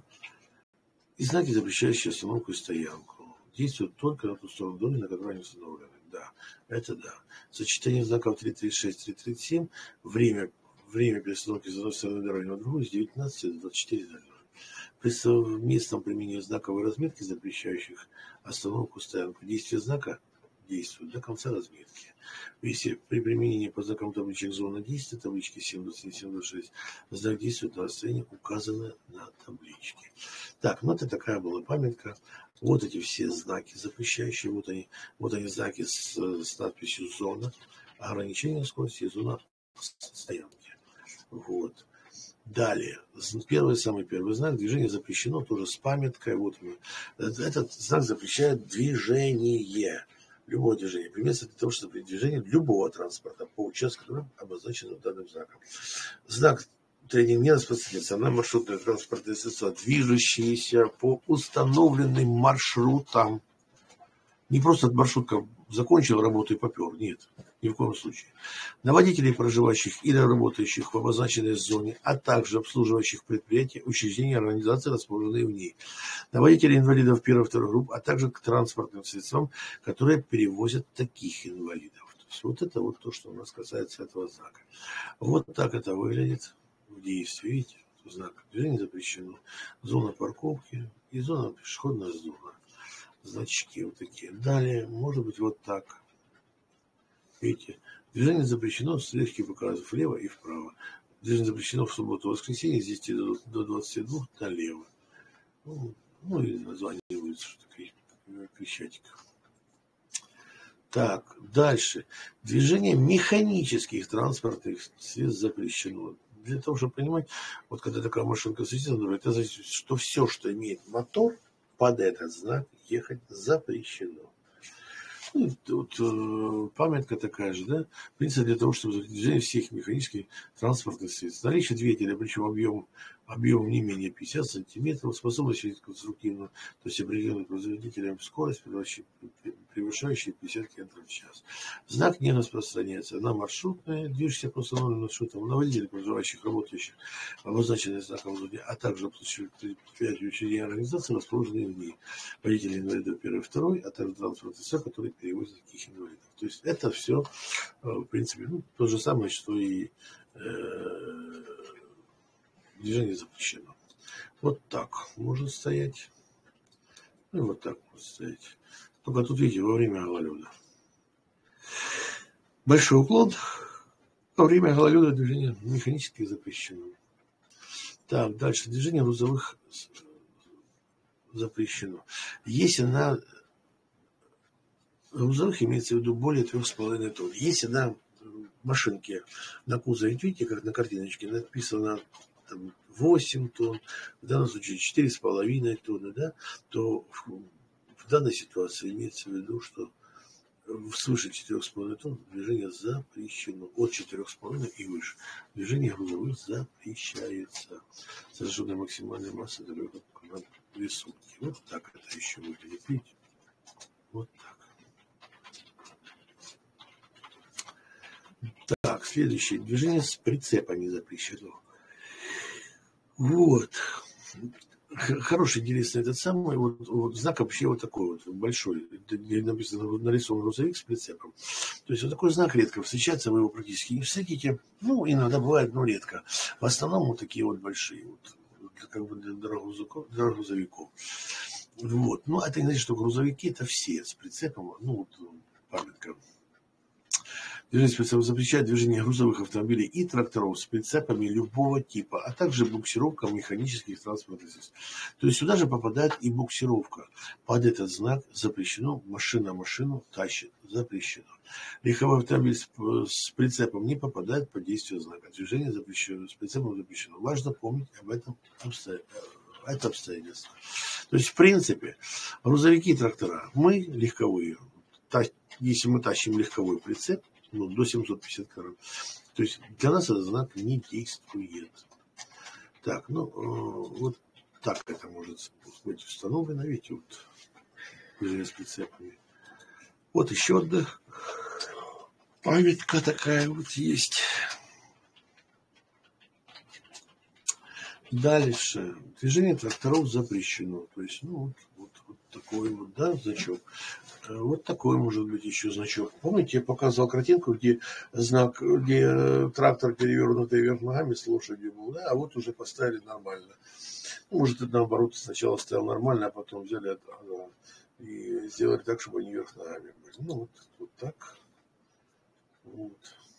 И знаки, запрещающие остановку и стоянку. Действуют только на ту сторону доли, на которой они установлены. Да, это да. Сочетание знаков три тридцать шесть, три тридцать семь. Время, время перестановки с одной стороны дороги на другую с девятнадцати до двадцати четырёх ноль ноль. При совместном применении знаковой разметки, запрещающих остановку и стоянку, действие знака действует до конца разметки. Если при применении по знакам табличек зона действия, таблички семь двадцать семь, семь двадцать шесть, знак действует на расстоянии, указанное на табличке. Так, ну это такая была памятка. Вот эти все знаки запрещающие, вот они, вот они знаки с, с надписью «Зона», ограничение скорости и «Зона стоянки». Вот. Далее, первый, самый первый знак, движение запрещено, тоже с памяткой. Вот этот знак запрещает движение. Любое движение применяется для того, чтобы при движении любого транспорта по участку, который обозначен данным знаком. Знак тренинг не распространяется на маршрутные транспортные средства, движущиеся по установленным маршрутам. Не просто маршрутка закончил работу и попер. Нет, ни в коем случае. На водителей, проживающих или работающих в обозначенной зоне, а также обслуживающих предприятия, учреждения, организации, расположенные в ней. На водителей инвалидов первой и второй групп, а также к транспортным средствам, которые перевозят таких инвалидов. То есть вот это вот то, что у нас касается этого знака. Вот так это выглядит в действии. Видите, знак движения запрещено. Зона парковки и зона пешеходная зона. Значки вот такие. Далее, может быть, вот так. Видите, движение запрещено, стрелочки показывают влево и вправо. Движение запрещено в субботу и воскресенье с десяти до двадцати двух налево. Ну, ну и название улицы, что-то Крещатик. Так, дальше. Движение механических транспортных средств запрещено. Для того, чтобы понимать, вот когда такая машинка светится, это значит, что все, что имеет мотор, под этот знак ехать запрещено. Ну, вот, э, памятка такая же, да? Принцип для того, чтобы движение всех механических транспортных средств. Наличие двигателя, причем объем, объем не менее пятидесяти сантиметров, способность конструктивную, то есть определенным производителем скорость, превышающая пятьдесят километров в час. Знак не распространяется на маршрутные, движущиеся по установленным маршрутам, на водителей, проживающих, работающих, обозначенные знаком зоны, а также предприятия, учреждения, организации, расположенные в ней. Водители инвалидов первый и второй, а также транспортные средства, которые перевозят таких инвалидов. То есть это все, в принципе, ну, то же самое, что и э, движение запрещено. Вот так может стоять. Ну и вот так может стоять. Только тут, видите, во время гололеда. Большой уклон. Во время гололеда движение механически запрещено. Так, дальше. Движение грузовых запрещено. Если на грузовых имеется в виду более трех с половиной тонн. Если на машинке на кузове, видите, как на картиночке написано там, восемь тонн, в данном случае четыре с половиной тонны, да, то в, в данной ситуации имеется в виду, что свыше четырех с половиной тонн движение запрещено. От четырех с половиной и выше. Движение грузовых запрещается. Сожженная максимальная масса далеко на рисунке. Вот так это еще выглядит. Видите? Вот так. Так, следующее. Движение с прицепами запрещено. Вот. Хороший, интересный этот самый. Вот, вот знак вообще вот такой вот большой. Где написано, нарисован грузовик с прицепом. То есть вот такой знак редко встречается, вы его практически не встретите. Ну, иногда бывает, но редко. В основном вот такие вот большие. Вот, как бы для грузовиков. Для грузовиков. Вот. Ну, это не значит, что грузовики это все с прицепом. Ну, вот памятка. Движение с прицепом запрещает движение грузовых автомобилей и тракторов с прицепами любого типа, а также буксировка механических транспортных средств. То есть сюда же попадает и буксировка. Под этот знак запрещено, машина машину тащит, запрещено. Легковой автомобиль с, с прицепом не попадает под действие знака. Движение запрещено, с прицепом запрещено. Важно помнить об этом обстоятельстве. Это обстоятельство. То есть, в принципе, грузовики и трактора, мы легковые, если мы тащим легковой прицеп, ну, до семьсот пятьдесят килограмм. То есть для нас этот знак не действует. Так, ну, э, вот так это может быть установлено. Видите, вот движение с прицепами. Вот еще одна памятка такая вот есть. Дальше. Движение тракторов запрещено. То есть, ну, вот, вот, вот такой вот, да, значок. Вот такой может быть еще значок. Помните, я показывал картинку, где знак, где трактор перевернутый вверх ногами с лошадью был, да, а вот уже поставили нормально. Ну, может, это наоборот сначала стоял нормально, а потом взяли ага, и сделали так, чтобы они вверх ногами были. Ну, вот, вот так. Вот.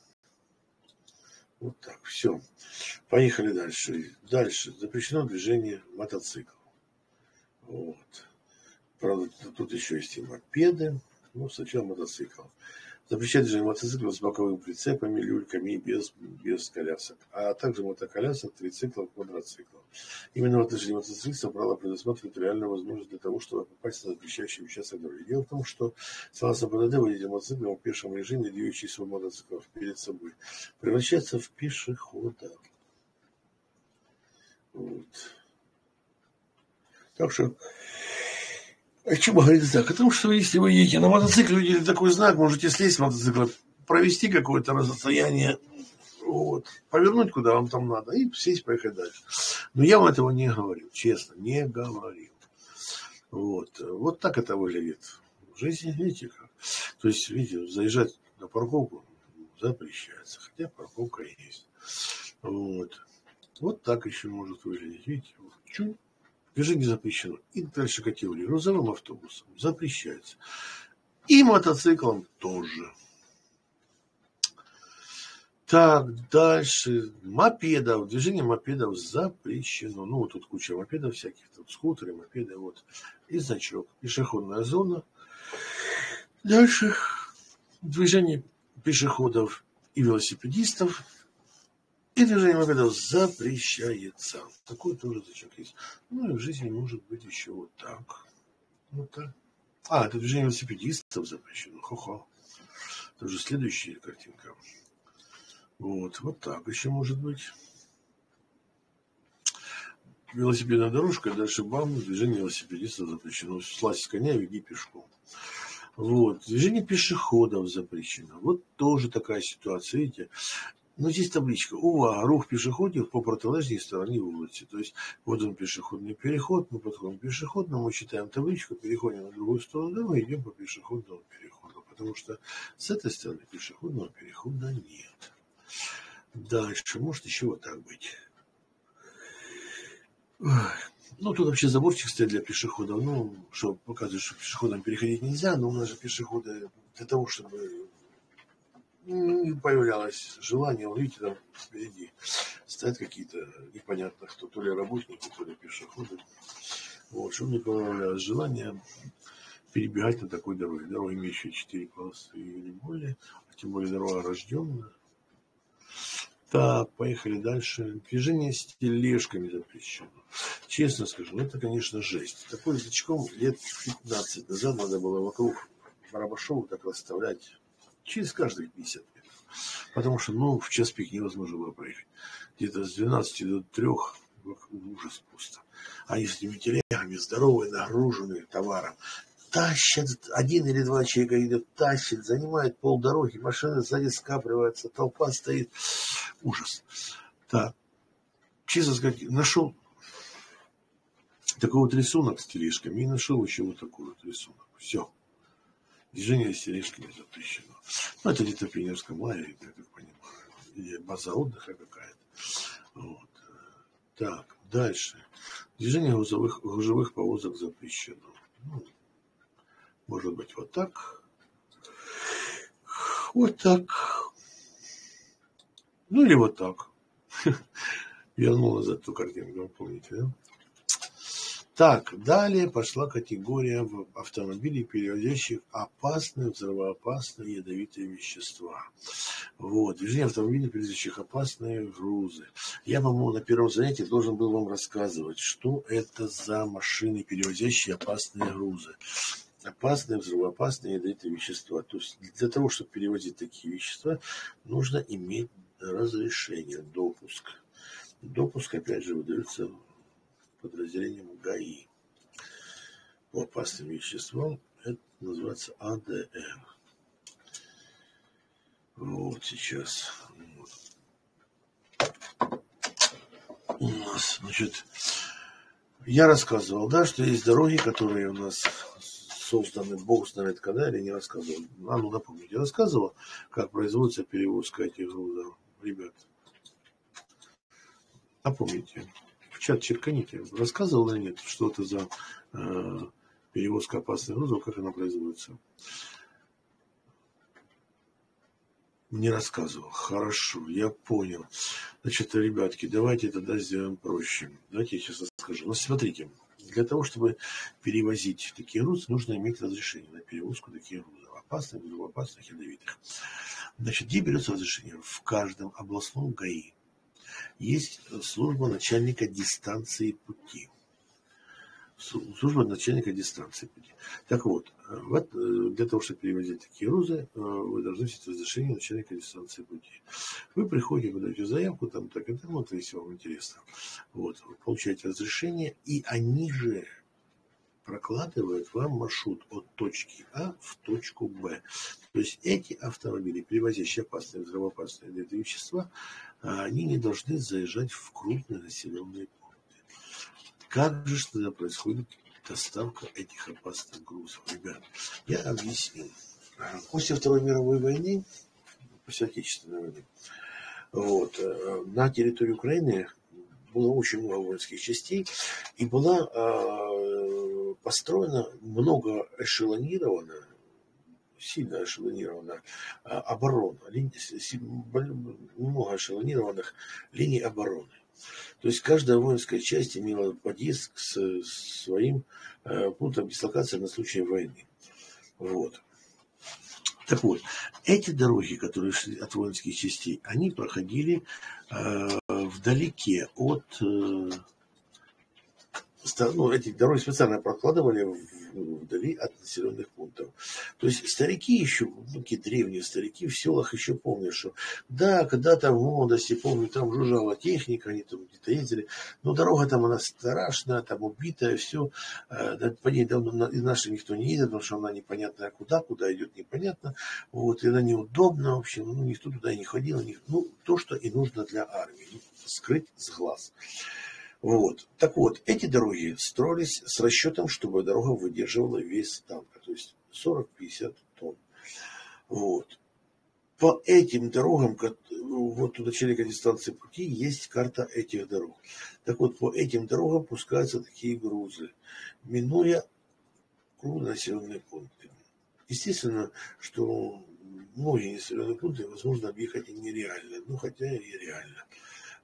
Вот так. Все. Поехали дальше. Дальше. Запрещено движение мотоциклов. Вот. Правда, тут еще есть и мопеды. Ну, сначала мотоцикл. Запрещает движение мотоциклов с боковыми прицепами, люльками и без, без колясок. А также мотоколясок, трициклов, квадроциклов. Именно в отношении мотоциклистов правила предусматривают реальную возможность для того, чтобы попасть на запрещающий участок дороги. Дело в том, что, согласно ПДД, водитель мотоцикла в пешем режиме, двигающий свой мотоцикл перед собой, превращается в пешехода. Вот. Так что... О чем говорит так? О том, что если вы едете на мотоцикле, увидели такой знак, можете слезть с мотоцикла, провести какое-то расстояние, вот, повернуть, куда вам там надо, и сесть, поехать дальше. Но я вам этого не говорил, честно, не говорил. Вот, вот так это выглядит в жизни, видите как. То есть, видите, заезжать на парковку запрещается, хотя парковка есть. Вот, вот так еще может выглядеть, видите, вот, чуть. Движение запрещено. И дальше категории. Грузовым автобусом запрещается. И мотоциклом тоже. Так, дальше. Мопедов. Движение мопедов запрещено. Ну, вот тут куча мопедов всяких. Тут скутеры, мопеды. Вот. И значок. Пешеходная зона. Дальше. Движение пешеходов и велосипедистов. И движение мопедов запрещается. Такой тоже значок есть. Ну и в жизни может быть еще вот так. Вот так. А, это движение велосипедистов запрещено. Хо-хо. Это уже следующая картинка. Вот, вот так еще может быть. Велосипедная дорожка, дальше бам, движение велосипедистов запрещено. Слазь с коня, веди пешком. Вот, движение пешеходов запрещено. Вот тоже такая ситуация, видите. Но здесь табличка. Увага, рух пешеходов по протилежній стороне улицы. То есть, вот он пешеходный переход, мы подходим к пешеходному, читаем табличку, переходим на другую сторону дома и идем по пешеходному переходу. Потому что с этой стороны пешеходного перехода нет. Дальше, может еще вот так быть. Ну, тут вообще заборчик стоит для пешеходов. Ну, что показывает, что пешеходам переходить нельзя, но у нас же пешеходы для того, чтобы... появлялось желание, вы видите, там впереди стоят какие-то непонятно кто, то ли работники, то ли пешеходы. Вот, чтобы не появлялось желание перебегать на такой дороге. Дорога, имеющая четыре полосы или более, а тем более дорога рожденная. Так, поехали дальше. Движение с тележками запрещено. Честно скажу, это, конечно, жесть. Такой язычком лет пятнадцать назад надо было вокруг Барабашова так расставлять через каждые пятьдесят метров. Потому что, ну, в час пик невозможно было проехать. Где-то с двенадцати до трёх ужас просто. Они с этими телегами здоровые, нагруженные товаром. Тащат, один или два человека идет, тащит, занимает полдороги, машины сзади скапливаются, толпа стоит. Ужас. Так, честно сказать, нашел такой вот рисунок с тележками и нашел еще вот такой вот рисунок. Все. Движение с тележками запрещено. Ну, это где-то в Пионерском лагере, я так понимаю. Или база отдыха какая-то. Вот. Так, дальше. Движение грузовых, грузовых повозок запрещено. Ну, может быть, вот так. Вот так. Ну, или вот так. Вернул назад ту картинку, вы помните, да? Так, далее пошла категория автомобилей, перевозящих опасные, взрывоопасные, ядовитые вещества. Вот, движение автомобилей, перевозящих опасные грузы. Я, по-моему, на первом занятии должен был вам рассказывать, что это за машины, перевозящие опасные грузы. Опасные, взрывоопасные, ядовитые вещества. То есть для того, чтобы перевозить такие вещества, нужно иметь разрешение, допуск. Допуск, опять же, выдается подразделением ГАИ. По опасным веществам это называется А Д Р. Вот сейчас. Вот. У нас, значит, я рассказывал, да, что есть дороги, которые у нас созданы, Бог знает когда, или не рассказывал. А ну напомните, рассказывал, как производится перевозка этих грузов. Ребят, напомните. В чат черканите. Рассказывал или нет, что это за э, перевозка опасных грузов, как она производится? Не рассказывал. Хорошо, я понял. Значит, ребятки, давайте тогда сделаем проще. Давайте я сейчас расскажу. Ну, смотрите, для того, чтобы перевозить такие грузы, нужно иметь разрешение на перевозку таких грузов. Опасных, взрывоопасных, ядовитых. Значит, где берется разрешение? В каждом областном ГАИ есть служба начальника дистанции пути. Служба начальника дистанции пути. Так вот, вот, для того, чтобы перевозить такие грузы, вы должны взять разрешение начальника дистанции пути. Вы приходите, вы даете заявку, там так и так, вот, если вам интересно. Вот, вы получаете разрешение, и они же прокладывают вам маршрут от точки А в точку Б. То есть эти автомобили, перевозящие опасные, взрывоопасные вещества, они не должны заезжать в крупные населенные пункты. Как же тогда происходит доставка этих опасных грузов? Ребят, я объясню. После Второй мировой войны, после Отечественной войны, вот, на территории Украины было очень много воинских частей, и была э, построена много эшелонированная, сильно эшелонированная э, оборона, линия, много эшелонированных линий обороны. То есть каждая воинская часть имела подъезд к своим э, пунктам дислокации на случай войны. Вот. Так вот, эти дороги, которые шли от воинских частей, они проходили э, вдалеке от... Э, ну, эти дороги специально прокладывали вдали от населенных пунктов. То есть старики еще, ну, такие древние старики в селах еще помнят, что да, когда-то в молодости, помню, там жужжала техника, они там где-то ездили, но дорога там она страшная, там убитая, все, по ней давно из наших никто не едет, потому что она непонятная куда, куда идет непонятно, вот, и она неудобна, в общем, ну, никто туда и не ходил, ну, то, что и нужно для армии, скрыть с глаз. Вот. Так вот, эти дороги строились с расчетом, чтобы дорога выдерживала вес танка, то есть сорок-пятьдесят тонн. Вот. По этим дорогам, вот у начальника дистанции пути есть карта этих дорог. Так вот, по этим дорогам пускаются такие грузы, минуя крупные населенные пункты. Естественно, что многие населенные пункты возможно объехать и нереально, ну хотя и реально.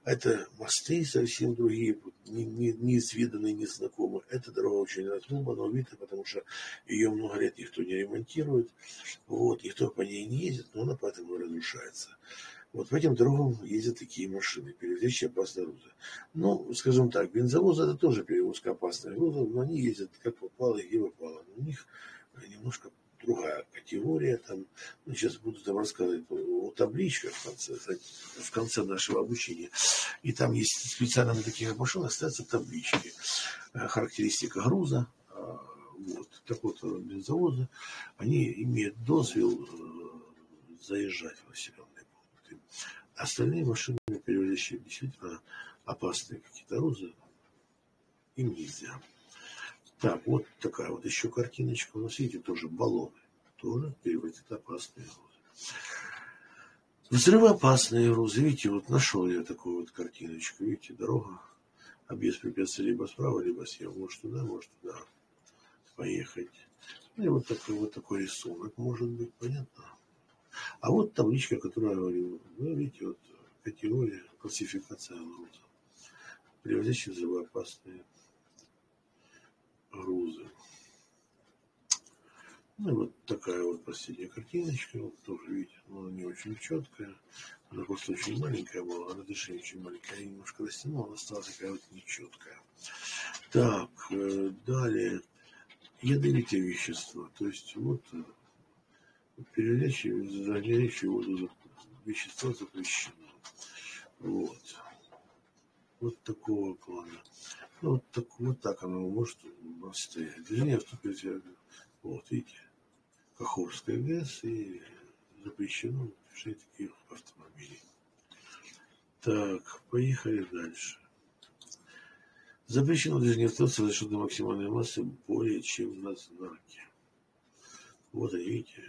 Это мосты совсем другие, не, не, неизведанные, незнакомые. Эта дорога очень разрубана, убита, потому что ее много лет никто не ремонтирует. Вот, никто по ней не ездит, но она поэтому разрушается. Вот по этим дорогам ездят такие машины, перевозящие опасные грузы. Ну, скажем так, бензовозы это тоже перевозка опасных грузов, но они ездят как попало и где попало. Но у них немножко другая категория. Там, ну, сейчас буду там рассказывать о табличках в конце, в конце нашего обучения. И там есть специально на таких машинах ставятся таблички. Характеристика груза. Вот. Так вот, бензовозы, они имеют дозвел заезжать в населенные пункты. Остальные машины, перевозящие действительно опасные какие-то грузы, им нельзя. Так, вот такая вот еще картиночка. У нас, видите, тоже баллоны. Тоже перевозят опасные грузы. Взрывоопасные грузы. Видите, вот нашел я такую вот картиночку. Видите, дорога. А без препятствий либо справа, либо слева. Может туда, может туда поехать. Ну и вот такой вот такой рисунок может быть, понятно? А вот табличка, которую я говорил. Вы видите, вот категория, классификация груза. Перевозящие взрывоопасные грузы. Ну и вот такая вот последняя картиночка. Вот тоже, видите, она не очень четкая. Она просто очень маленькая была. Она даже очень маленькая. Я немножко растянула, она стала такая вот нечеткая. Так, далее. Ядовитые вещества. То есть вот переводящие, загрящие воду вещества запрещено. Вот. Вот такого плана. Ну, вот так, вот так оно может стоять. Движение вступить. Вот, видите, Каховская ГЭС и запрещено движение таких автомобилей. Так, поехали дальше. Запрещено движение автомобиля за счет максимальной массы более чем на знаке. Вот, видите,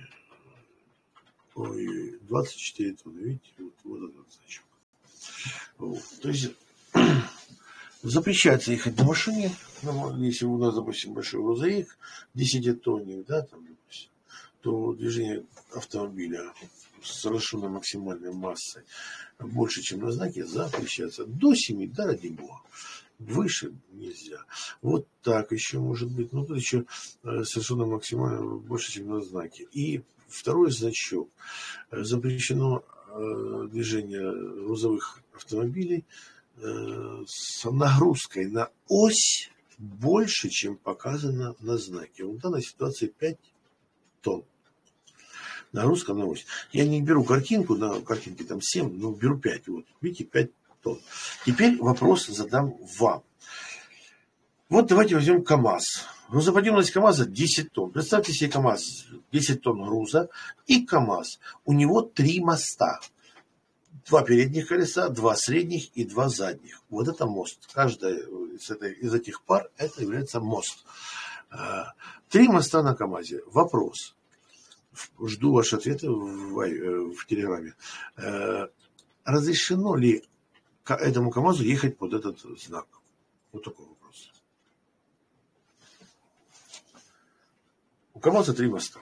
ой, двадцать четыре тонны, видите, вот, вот этот значок. Вот. То есть запрещается ехать на машине, если у нас, допустим, большой грузовик, десятитонник, да, там, допустим, то движение автомобиля с совершенной максимальной массой больше, чем на знаке, запрещается. До семи, да, ради бога. Выше нельзя. Вот так еще может быть. Ну, тут еще совершенно максимально больше, чем на знаке. И второй значок. Запрещено движение грузовых автомобилей с нагрузкой на ось больше, чем показано на знаке. В данной ситуации пять тонн. Нагрузка на ось. Я не беру картинку, на картинке там семь, но беру пять. Вот, видите, пять тонн. Теперь вопрос задам вам. Вот давайте возьмем КАМАЗ. Грузоподъемность КАМАЗа десять тонн. Представьте себе КАМАЗ, десять тонн груза и КАМАЗ. У него три моста. Два передних колеса, два средних и два задних. Вот это мост. Каждая из, этой, из этих пар это является мост. Три моста на КАМАЗе. Вопрос. Жду ваши ответы в, в Телеграме. Разрешено ли этому КАМАЗу ехать под этот знак? Вот такой вопрос. У КАМАЗа три моста.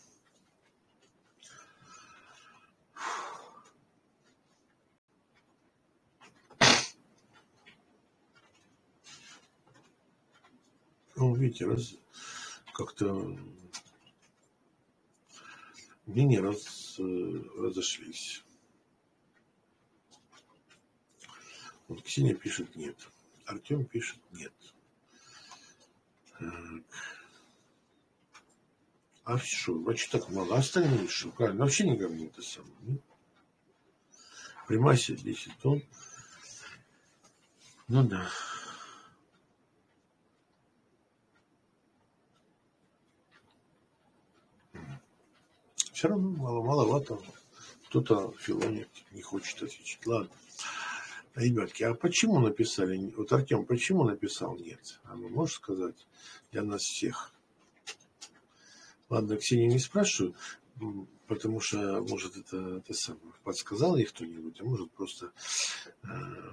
Ну, видите, раз как-то мнения раз, разошлись. Вот Ксения пишет нет. Артем пишет нет. Так. А что? А что так мало? Остальные что? Правильно, вообще никак не это самое. Нет? При массе десять тонн. Ну да. Все равно мало, маловато. Кто-то филонит, не хочет отвечать. Ладно. Ребятки, а почему написали? Вот Артем, почему написал нет? А вы можете сказать для нас всех? Ладно, Ксения не спрашиваю, потому что, может, это, это самое, подсказал ей кто-нибудь, а может, просто э,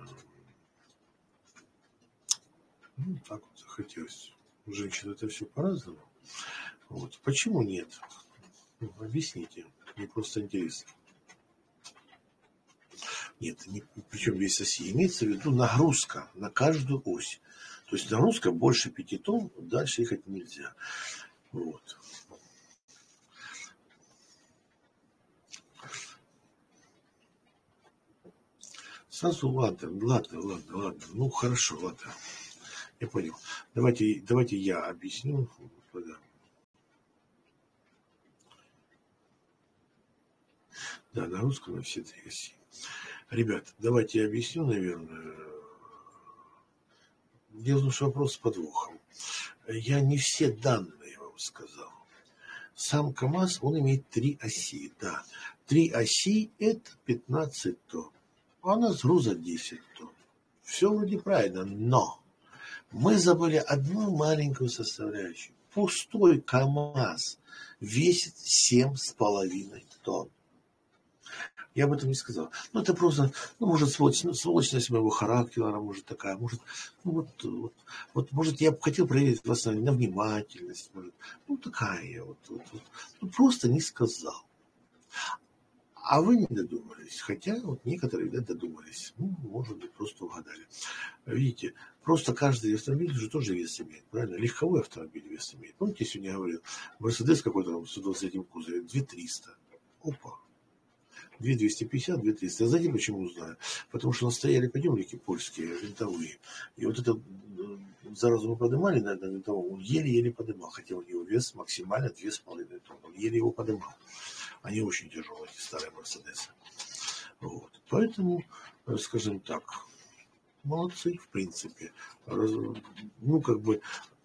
ну, так вот захотелось. У женщин это все по-разному. Вот. Почему нет? Ну, объясните. Мне просто интересно. Нет, не, причем вес оси. Имеется в виду нагрузка на каждую ось. То есть нагрузка больше пяти тонн, дальше ехать нельзя. Вот. Сразу ладно, ладно, ладно, ладно. Ну, хорошо, ладно. Я понял. Давайте, давайте я объясню. Да, нагрузка на все три оси. Ребят, давайте я объясню, наверное. Дело в том, что вопрос с подвохом. Я не все данные вам сказал. Сам КАМАЗ, он имеет три оси, да. Три оси – это пятнадцать тонн. А у нас груза десять тонн. Все вроде правильно, но мы забыли одну маленькую составляющую. Пустой КАМАЗ весит семь с половиной тонн. Я об этом не сказал. Ну, это просто, ну, может, сволочность, сволочность моего характера, может, такая, может, ну, вот, вот, вот, может, я бы хотел проверить вас на, на внимательность, может, ну, такая я, вот, вот, вот, ну, просто не сказал. А вы не додумались, хотя вот некоторые, да, додумались, ну, может быть, просто угадали. Видите, просто каждый автомобиль же тоже вес имеет, правильно? Легковой автомобиль вес имеет. Помните, я сегодня говорил, Мерседес какой-то там сто двадцать один кузове, две тысячи триста. Опа. две тысячи двести пятьдесят, две тысячи триста. А знаете, почему знаю? Потому что настояли подъемники польские, винтовые. И вот это заразу мы поднимали на этом винтовом, он еле-еле поднимал, хотя у него вес максимально две с половиной тонны. Он еле его поднимал. Они очень тяжелые, эти старые Мерседесы. Вот. Поэтому, скажем так, молодцы, в принципе. Ну, как бы,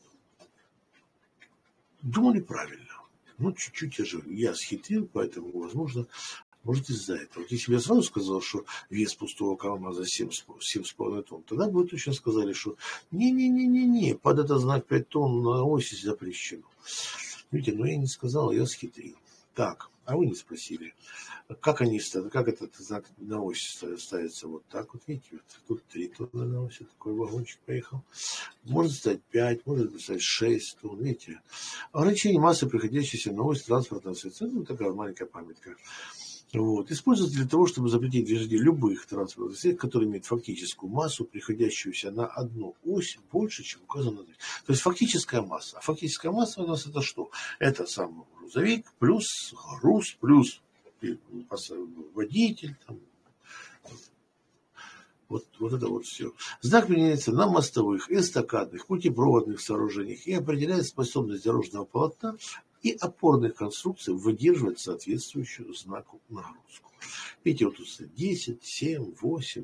думали правильно. Ну, чуть-чуть я же, я схитрил, поэтому, возможно, может, из-за этого. Вот если бы я сразу сказал, что вес пустого КАМАЗа семь с половиной тонн, тогда бы вы точно сказали, что не-не-не-не-не, под это знак пять тонн на оси запрещено. Видите, но я не сказал, я схитрил. Так, а вы не спросили, как они ставят, как этот знак на ось ставится вот так вот, видите, вот тут три тонны на оси, такой вагончик поехал. Может стать пять, может стать шесть тонн, видите. Ограничение массы, приходящейся на ось транспортного средства, ну, такая маленькая памятка. Вот. Используется для того, чтобы запретить движение любых транспортных средств, которые имеют фактическую массу, приходящуюся на одну ось, больше, чем указано. То есть фактическая масса. А фактическая масса у нас это что? Это сам грузовик плюс груз, плюс водитель. Там. Вот, вот это вот все. Знак применяется на мостовых, эстакадных, путепроводных сооружениях и определяет способность дорожного полотна и опорных конструкций выдерживать соответствующую знаку нагрузку. Видите, вот тут десять, семь, восемь.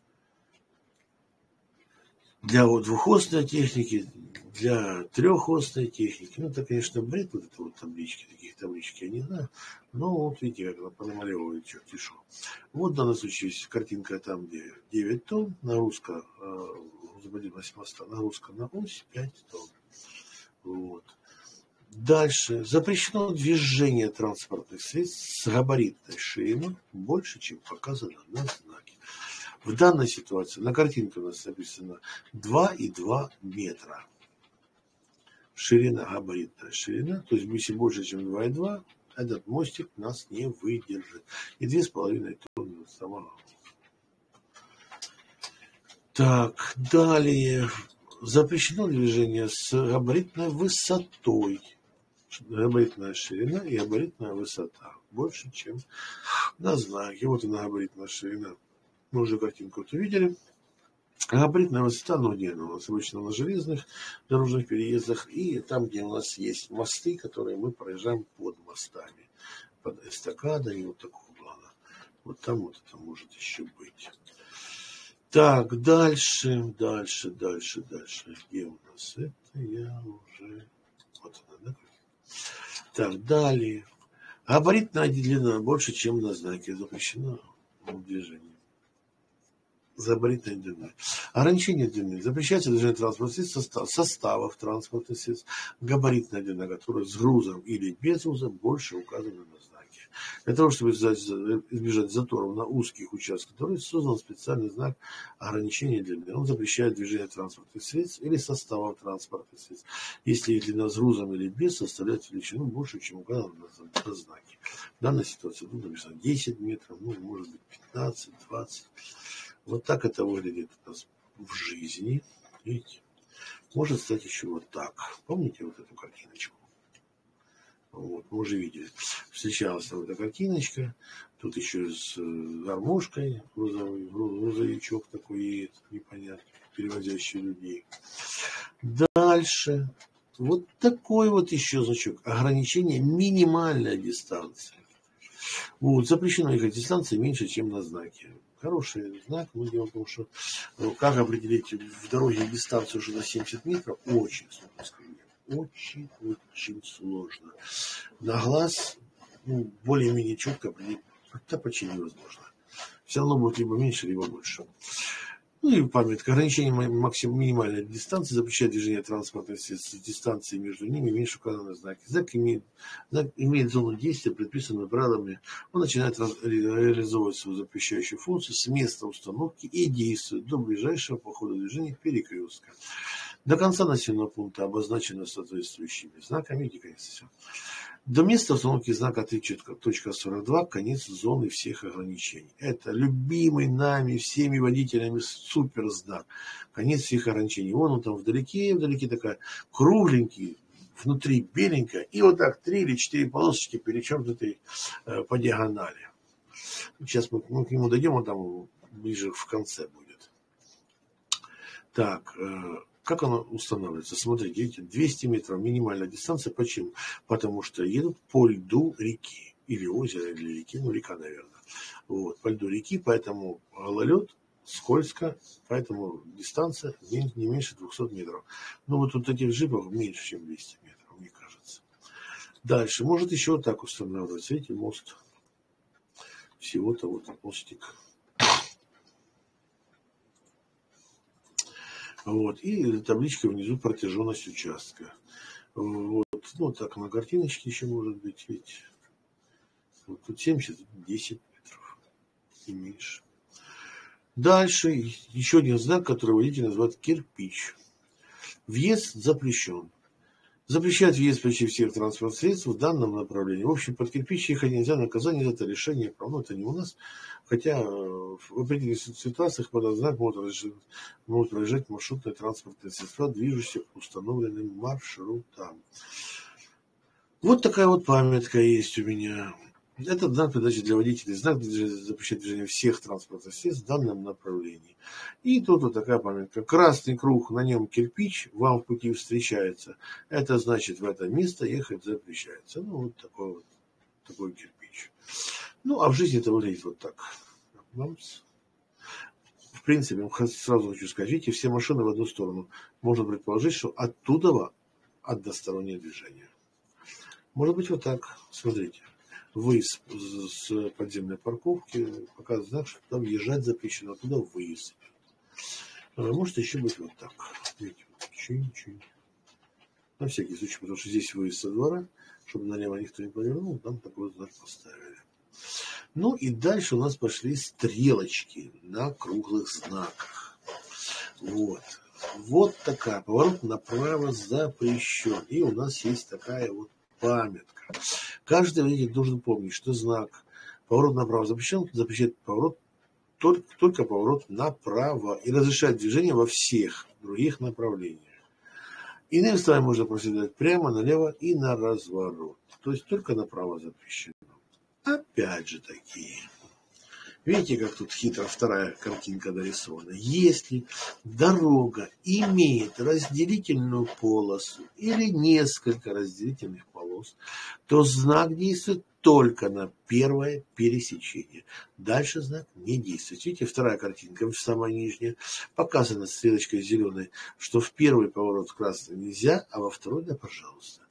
Для вот двухосной техники, для трехосной техники, ну, это, конечно, бред, вот это вот таблички, таких таблички я не знаю, но вот видите, как она понамалевывает чертишо. Вот в данном случае картинка там, где девять тонн, нагрузка, грузоподъемность моста, нагрузка на ось пять тонн. Вот. Дальше. Запрещено движение транспортных средств с габаритной шириной больше, чем показано на знаке. В данной ситуации на картинке у нас написано два и два метра. Ширина, габаритная ширина. То есть, если больше, чем два и два, этот мостик нас не выдержит. И две с половиной тонны сама. Так, далее. Запрещено движение с габаритной высотой. Габаритная ширина и габаритная высота. Больше, чем на знаке. Вот она, габаритная ширина. Мы уже картинку вот увидели. Габаритная высота, ну, где она у нас? Обычно на железных дорожных переездах. И там, где у нас есть мосты, которые мы проезжаем под мостами. Под эстакадами вот такого плана. Вот там вот это может еще быть. Так, дальше, дальше, дальше, дальше. Где у нас это? Я уже... Вот она, да? Так, далее. Габаритная длина больше, чем на знаке. Запрещено движение. Габаритной длины. Ограничение длины. Запрещается движение транспортных средств, составов транспортных средств. Габаритная длина, которая с грузом или без груза, больше указана на знаке. Для того, чтобы избежать заторов на узких участках дороги, создан специальный знак ограничения длины. Он запрещает движение транспортных средств или составов транспортных средств, если длина с грузом или без составляет величину больше, чем указано на знаке. В данной ситуации тут написано десять метров, ну, может быть, пятнадцать, двадцать. Вот так это выглядит у нас в жизни. Видите? Может стать еще вот так. Помните вот эту картиночку? Вот, мы уже видели. Встречалась вот эта картиночка. Тут еще с гармошкой грузовый, грузовичок такой едет, непонятно, перевозящий людей. Дальше. Вот такой вот еще значок. Ограничение минимальной дистанции. Вот, запрещено ехать дистанции меньше, чем на знаке. Хороший знак, мы делаем, потому что как определить в дороге дистанцию уже на семьдесят метров, очень сложно. Очень-очень сложно. На глаз, ну, более-менее четко определить, это почти невозможно. Все равно будет либо меньше, либо больше. Ну и памятка. Ограничение максимум минимальной дистанции запрещает движение транспортных средств с дистанцией между ними меньше указанной знаки. Знак имеет, знак имеет зону действия, предписанную правилами. Он начинает реализовывать свою запрещающую функцию с места установки и действует до ближайшего по ходу движения перекрестка. До конца населенного пункта обозначено соответствующими знаками. Видите, конец все. До места установки знака три точка сорок два конец зоны всех ограничений. Это любимый нами, всеми водителями суперзнак. Конец всех ограничений. Вон он там вдалеке, вдалеке такая кругленький, внутри беленькая. И вот так три или четыре полосочки перечеркнутые э, по диагонали. Сейчас мы, мы к нему дойдем, он там ближе в конце будет. Так, э, как оно устанавливается? Смотрите, видите, двести метров минимальная дистанция. Почему? Потому что едут по льду реки. Или озера, или реки. Ну, река, наверное. Вот, по льду реки, поэтому гололед, скользко, поэтому дистанция не меньше двухсот метров. Ну, вот тут этих джипов меньше, чем двести метров, мне кажется. Дальше. Может еще вот так устанавливаться. Видите, мост. Всего-то вот мостик. Вот, и табличка внизу протяженность участка. Вот, ну так на картиночке еще может быть, ведь вот тут семьдесят, десять метров и меньше. Дальше еще один знак, который водитель называет кирпич. Въезд запрещен. Запрещает въезд почти всех транспортных средств в данном направлении. В общем, под кирпич ехать нельзя, наказание за это решение прав. Ну, это не у нас. Хотя в определенных ситуациях под этот знак могут, могут проезжать маршрутные транспортные средства, движущиеся по установленным маршрутам. Вот такая вот памятка есть у меня. Этот знак передачи для водителей. Знак запрещает движение всех транспортных средств в данном направлении. И тут вот такая памятка. Красный круг, на нем кирпич, вам в пути встречается. Это значит, в это место ехать запрещается. Ну, вот такой вот такой кирпич. Ну, а в жизни это выглядит вот так. В принципе, сразу хочу сказать, видите, все машины в одну сторону. Можно предположить, что оттуда одностороннее движение. Может быть, вот так. Смотрите. Выезд с подземной парковки показывает знак, что там въезжать запрещено, туда выезд. Может еще быть вот так. Видите, чинь-чинь. На всякий случай, потому что здесь выезд со двора, чтобы налево никто не повернул, там такой знак поставили. Ну и дальше у нас пошли стрелочки на круглых знаках. Вот. Вот такая. Поворот направо запрещен. И у нас есть такая вот памятка. Каждый водитель должен помнить, что знак поворот направо запрещен, запрещает поворот только, только поворот направо и разрешает движение во всех других направлениях. Иными словами, можно проследовать прямо, налево и на разворот. То есть только направо запрещено. Опять же такие. Видите, как тут хитро вторая картинка нарисована. Если дорога имеет разделительную полосу или несколько разделительных полос, то знак действует только на первое пересечение. Дальше знак не действует. Видите, вторая картинка, самая нижняя, показана стрелочкой зеленой, что в первый поворот красный нельзя, а во второй, да, пожалуйста.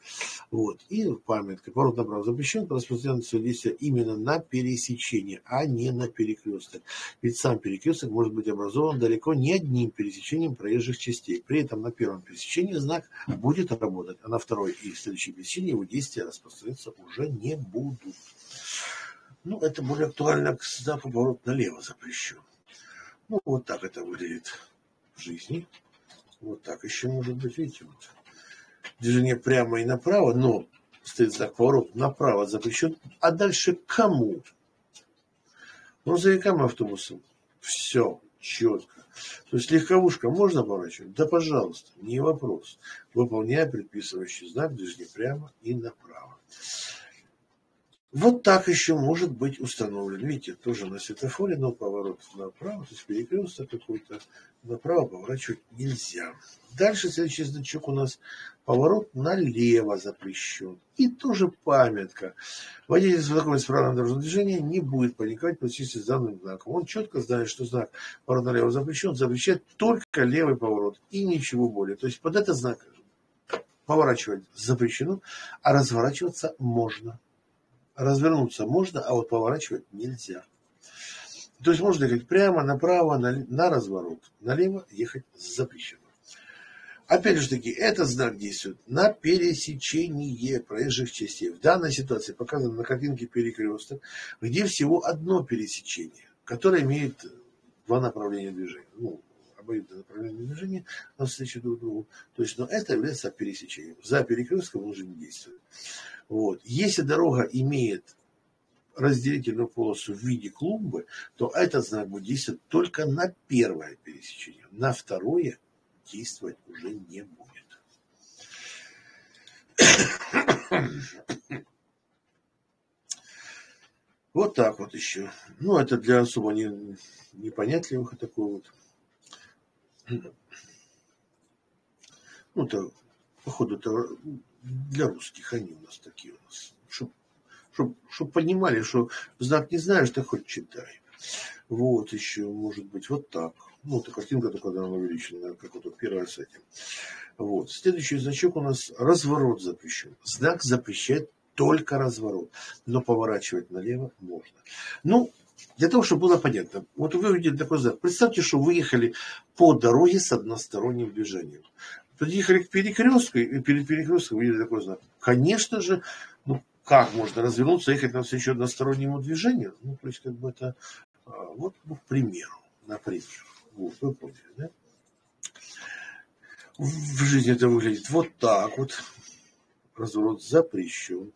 Вот. И памятка. Поворот направо запрещен, распространяется свое действие именно на пересечение, а не на перекресток. Ведь сам перекресток может быть образован далеко не одним пересечением проезжих частей. При этом на первом пересечении знак будет работать, а на второй и следующем пересечении его действия распространяться уже не будут. Ну, это более актуально к знаку поворот налево запрещен. Ну, вот так это выглядит в жизни. Вот так еще может быть, видите, вот. Движение прямо и направо, но стоит знак поворот направо запрещен. А дальше кому? Грузовикам и автобусам. Все четко. То есть легковушка можно поворачивать? Да, пожалуйста, не вопрос. Выполняя предписывающий знак движения прямо и направо. Вот так еще может быть установлен. Видите, тоже на светофоре, но поворот направо, то есть перекресток какой-то, направо поворачивать нельзя. Дальше следующий значок у нас поворот налево запрещен. И тоже памятка. Водитель, знакомясь с правилами дорожного движения, не будет паниковать по связи с данным знаком. Он четко знает, что знак поворот налево запрещен, запрещает только левый поворот и ничего более. То есть под этот знак поворачивать запрещено, а разворачиваться можно. Развернуться можно, а вот поворачивать нельзя. То есть можно ехать прямо, направо, на, на разворот. Налево ехать запрещено. Опять же таки, этот знак действует на пересечение проезжих частей. В данной ситуации показан на картинке перекресток, где всего одно пересечение, которое имеет два направления движения. Ну, обоюдное направление движения навстречу друг другу. То есть, но это является пересечением. За перекрестком он уже не действует. Вот. Если дорога имеет разделительную полосу в виде клумбы, то этот знак будет действовать только на первое пересечение. На второе действовать уже не будет. Вот так вот еще. Ну, это для особо не, непонятливых такой вот. Ну, это, походу, это для русских они у нас такие у нас. Чтобы чтоб, чтоб понимали, что знак не знаешь, ты хоть читай. Вот еще, может быть, вот так. Ну, это картинка только когда она увеличена, как вот первая с этим. Вот. Следующий значок у нас разворот запрещен. Знак запрещает только разворот, но поворачивать налево можно. Ну, для того, чтобы было понятно, вот вы увидели такой знак. Представьте, что вы ехали по дороге с односторонним движением. Подъехали к перекрестку, и перед перекрестком увидели такой знак. Конечно же, ну, как можно развернуться, ехать навстречу одностороннему движению? Ну, то есть, как бы это, вот, ну, к примеру, например. Вот, вы поняли, да? В жизни это выглядит вот так вот. Разворот запрещен.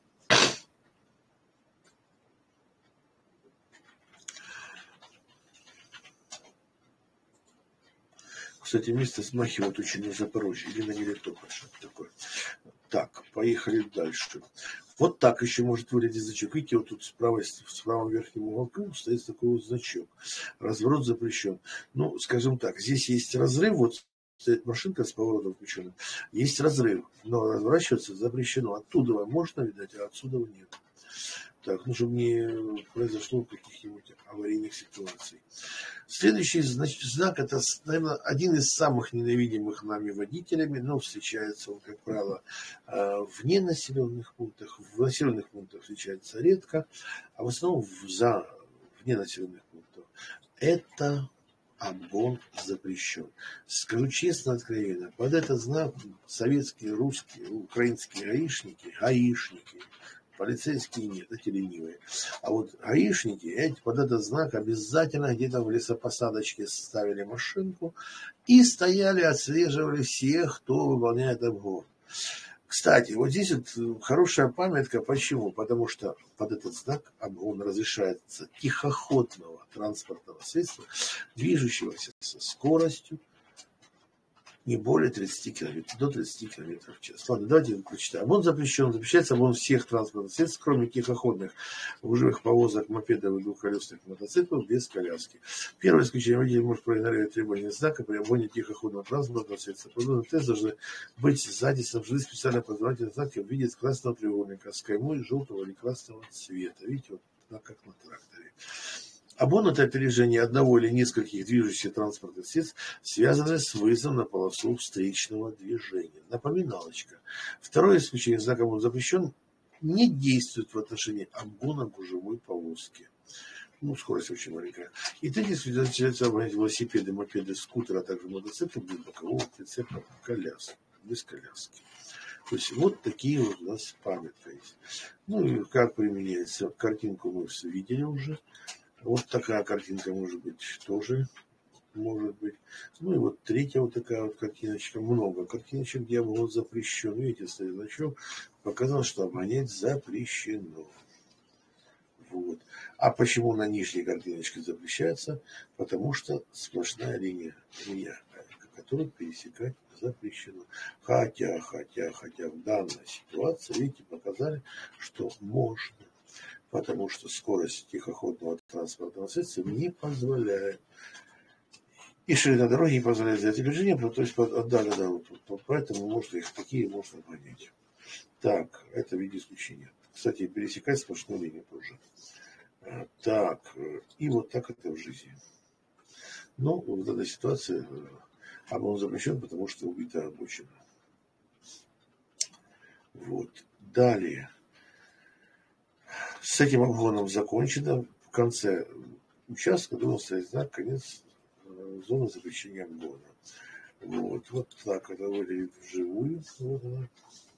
Кстати, место смахивает очень на Запорожье или на Мелитополь, что-то такое. Так, поехали дальше. Вот так еще может выглядеть значок. Видите, вот тут справа, в правом верхнем уголке стоит такой вот значок. Разворот запрещен. Ну, скажем так, здесь есть разрыв, вот стоит машинка с поворотом включенным. Есть разрыв, но разворачиваться запрещено. Оттуда можно, видать, а отсюда нет. Так, ну, чтобы не произошло каких-нибудь аварийных ситуаций. Следующий значит, знак, это, наверное, один из самых ненавидимых нами водителями, но встречается он, как правило, вне населенных пунктах. В населенных пунктах встречается редко, а в основном за, вне населенных пунктов. Это обгон запрещен. Скажу честно, откровенно, под этот знак советские, русские, украинские гаишники, гаишники, полицейские нет, эти ленивые. А вот гаишники, эти под этот знак обязательно где-то в лесопосадочке ставили машинку и стояли, отслеживали всех, кто выполняет обгон. Кстати, вот здесь вот хорошая памятка. Почему? Потому что под этот знак обгон разрешается тихоходного транспортного средства, движущегося со скоростью не более тридцати километров, до тридцати километров в час. Ладно, давайте прочитаем. Обгон запрещен. Запрещается обгон всех транспортных средств, кроме тихоходных, гужевых повозок, мопедов и двухколесных мотоциклов без коляски. Первое исключение: водитель может проигнорировать требования знака при обгоне тихоходного транспортного средства. Подобные тесты должны быть сзади снабжены специально познавательные знаки в виде красного треугольника с каймой желтого или красного цвета. Видите, вот так, как на тракторе. Обгон – это опережение одного или нескольких движущихся транспортных средств, связанное с выездом на полосу встречного движения. Напоминалочка. Второе исключение знака «обгон запрещен» не действует в отношении обгона гужевой повозки. Ну, скорость очень маленькая. И третье исключение начинается обгонять велосипеды, мопеды, скутеры, а также мотоциклы без бокового прицепа, коляски, без коляски. То есть вот такие вот у нас памятка есть. Ну и как применяется, картинку мы видели уже. Вот такая картинка может быть тоже, может быть. Ну и вот третья вот такая вот картиночка. Много картиночек, где обгон запрещен. Видите, стоит значок, показано, что обгонять запрещено. Вот. А почему на нижней картиночке запрещается? Потому что сплошная линия, линия, которую пересекать запрещено. Хотя, хотя, хотя в данной ситуации, видите, показали, что можно. Потому что скорость тихоходного транспортного средства не позволяет. И ширина дороги не позволяет взять движение, то есть отдали, да, вот, вот, поэтому можно их такие можно понять. Так, это в виде исключения. Кстати, пересекать сплошную линию тоже. Так, и вот так это в жизни. Ну, в этой ситуации обгон запрещен, потому что убита обочина. Вот. Далее. С этим обгоном закончено. В конце участка должен стоять знак «Конец зоны запрещения обгона». Вот, вот так это выглядит вживую. Вот она.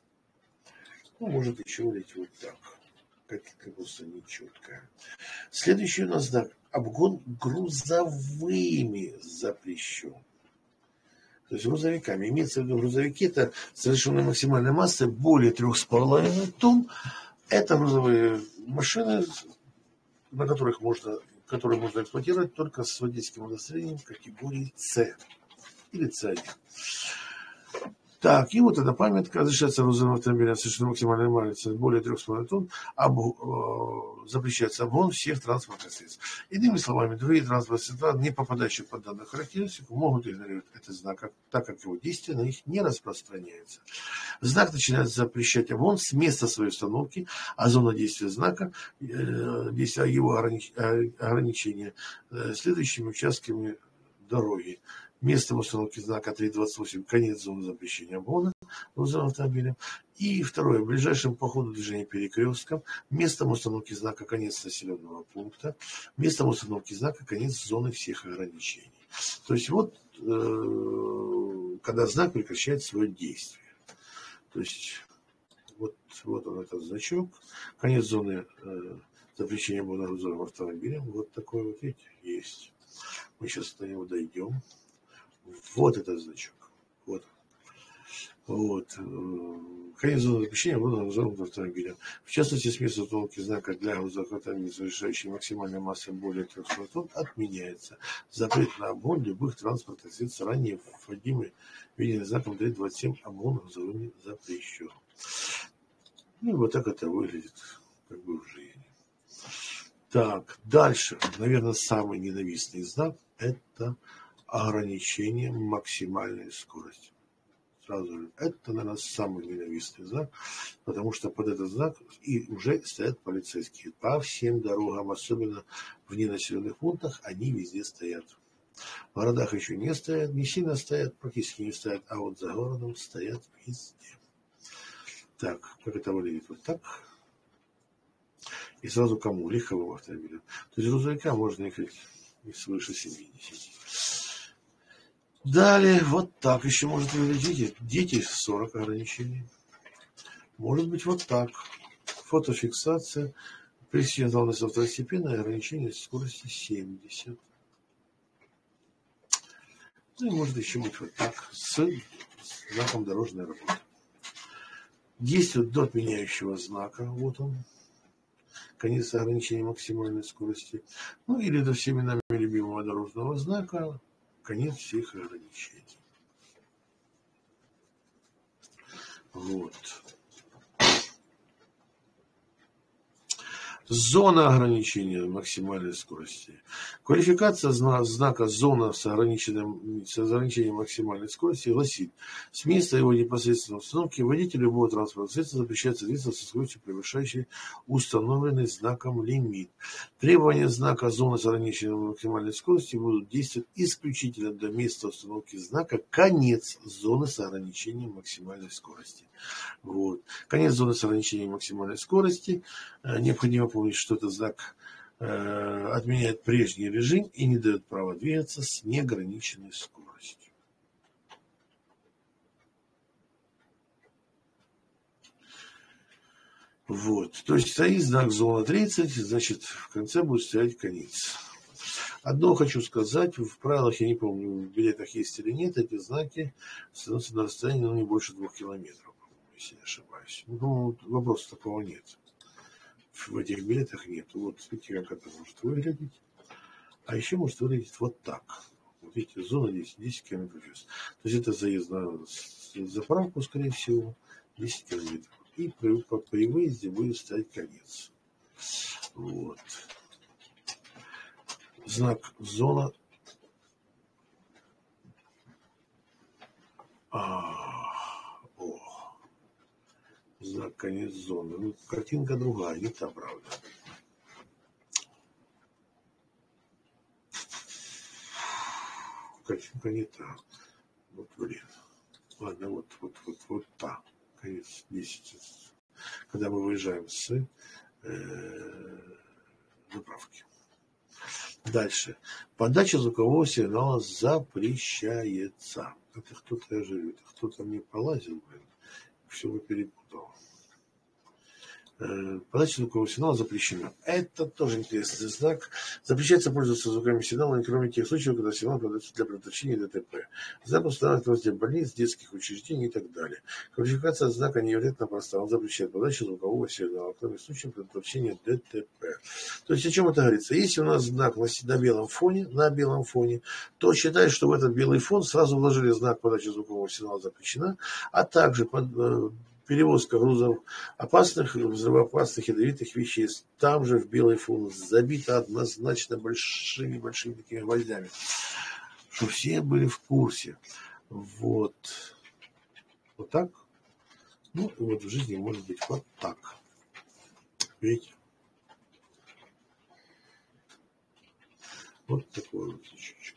Ну, может еще выглядеть вот так. Как-то просто нечеткая. Следующий у нас знак. Обгон грузовыми запрещен. То есть грузовиками. Имеется в виду грузовики, это совершенная максимальная масса более трех с половиной тонн. Это грузовые машины, на которых можно, которые можно эксплуатировать только с водительским удостоверением категории С или С один. Так, и вот эта памятка. Разрешается грузовым автомобилям совершенно максимальная масса более трех с половиной тонн. Об, э, запрещается обгон всех транспортных средств. Иными словами, другие транспортные средства, не попадающие под данную характеристику, могут игнорировать этот знак, так как его действие на них не распространяется. Знак начинает запрещать обгон с места своей установки, а зона действия знака, э, действия его огранич, ограничения э, следующими участками дороги. Местом установки знака три двадцать восемь, конец зоны запрещения обгона грузовым автомобилем. И второе, ближайшим по ходу движения перекрестком, местом установки знака конец населенного пункта, местом установки знака конец зоны всех ограничений. То есть вот, э, когда знак прекращает свое действие. То есть вот, вот он этот значок, конец зоны э, запрещения обгона грузовым автомобилем. Вот такой вот, видите, есть. Мы сейчас до него дойдем. Вот этот значок. Вот. Вот. Конец зоны запрещения обгона грузовым автомобилем. В частности, с места установки знака для грузовых автомобилей, совершающей максимальной массой более трехсот тонн, отменяется. Запрет на обгон любых транспортных средств, ранее вводимый введенный знаком три двадцать семь, обгон грузовыми запрещен. Ну и вот так это выглядит как бы в жизни. Так, дальше. Наверное, самый ненавистный знак – это ограничение максимальной скорости. Сразу же, это, наверное, самый ненавистный знак, потому что под этот знак и уже стоят полицейские. По всем дорогам, особенно в ненаселенных пунктах, они везде стоят. В городах еще не стоят, не сильно стоят, практически не стоят, а вот за городом стоят везде. Так, как это выглядит? Вот так. И сразу кому? Легковым автомобилям. То есть грузовика можно ехать и свыше семидесяти. Далее, вот так еще может выглядеть. Дети сорок ограничений. Может быть вот так. Фотофиксация. Пресечение давности второстепенное, ограничение скорости семьдесят. Ну и может еще быть вот так. С знаком дорожной работы. Действует до отменяющего знака. Вот он. Конец ограничения максимальной скорости. Ну или до всеми нами любимого дорожного знака. Конец всех ограничений. Вот. Зона ограничения максимальной скорости. Квалификация знака «зона с, ограниченным, с ограничением максимальной скорости» гласит: с места его непосредственной установки водителю любого транспортного средства запрещается двигаться со скоростью, превышающей установленный знаком лимит. Требования знака «зона с ограничением максимальной скорости» будут действовать исключительно до места установки знака «конец зоны с ограничением максимальной скорости». Вот. Конец зоны с ограничением максимальной скорости. Необходимо помнить, что этот знак э, отменяет прежний режим и не дает права двигаться с неограниченной скоростью. Вот. То есть стоит знак зона тридцать, значит, в конце будет стоять конец. Одно хочу сказать, в правилах, я не помню, в билетах есть или нет, эти знаки становятся на расстоянии, ну, не больше двух километров, если не ошибаюсь. Ну, вопроса такого нет. В этих билетах нет. Вот видите, как это может выглядеть. А еще может выглядеть вот так. Вот видите, зона десять, десять километров в час. То есть это заезд на заправку, скорее всего, десять километров. И при, при выезде будет стоять конец. Вот. Знак зона. А, о. Знак конец зоны. Ну, картинка другая, не та, правда. Картинка не та. Вот, блин. Ладно, вот, вот, вот, вот та. Конец десять. Когда мы выезжаем с э, заправки. Дальше. Подача звукового сигнала запрещается. Это кто-то, я же это кто-то мне полазил, блин. Все вы перепутал. Подача звукового сигнала запрещена. Это тоже интересный знак. Запрещается пользоваться звуковыми сигналами, кроме тех случаев, когда сигнал подается для предотвращения ДТП. Знак устанавливается возле больниц, детских учреждений и так далее. Квалификация знака невероятно проста. Он запрещает подачу звукового сигнала, кроме случаев предотвращения ДТП. То есть о чем это говорится? Если у нас знак на белом фоне, на белом фоне, то считай, что в этот белый фон сразу вложили знак подачи звукового сигнала запрещена, а также под перевозка грузов опасных, взрывоопасных, ядовитых веществ. Там же в белый фон забито однозначно большими-большими такими гвоздями. Чтобы все были в курсе. Вот. Вот так. Ну, и вот в жизни может быть вот так. Видите? Вот такой вот значочек.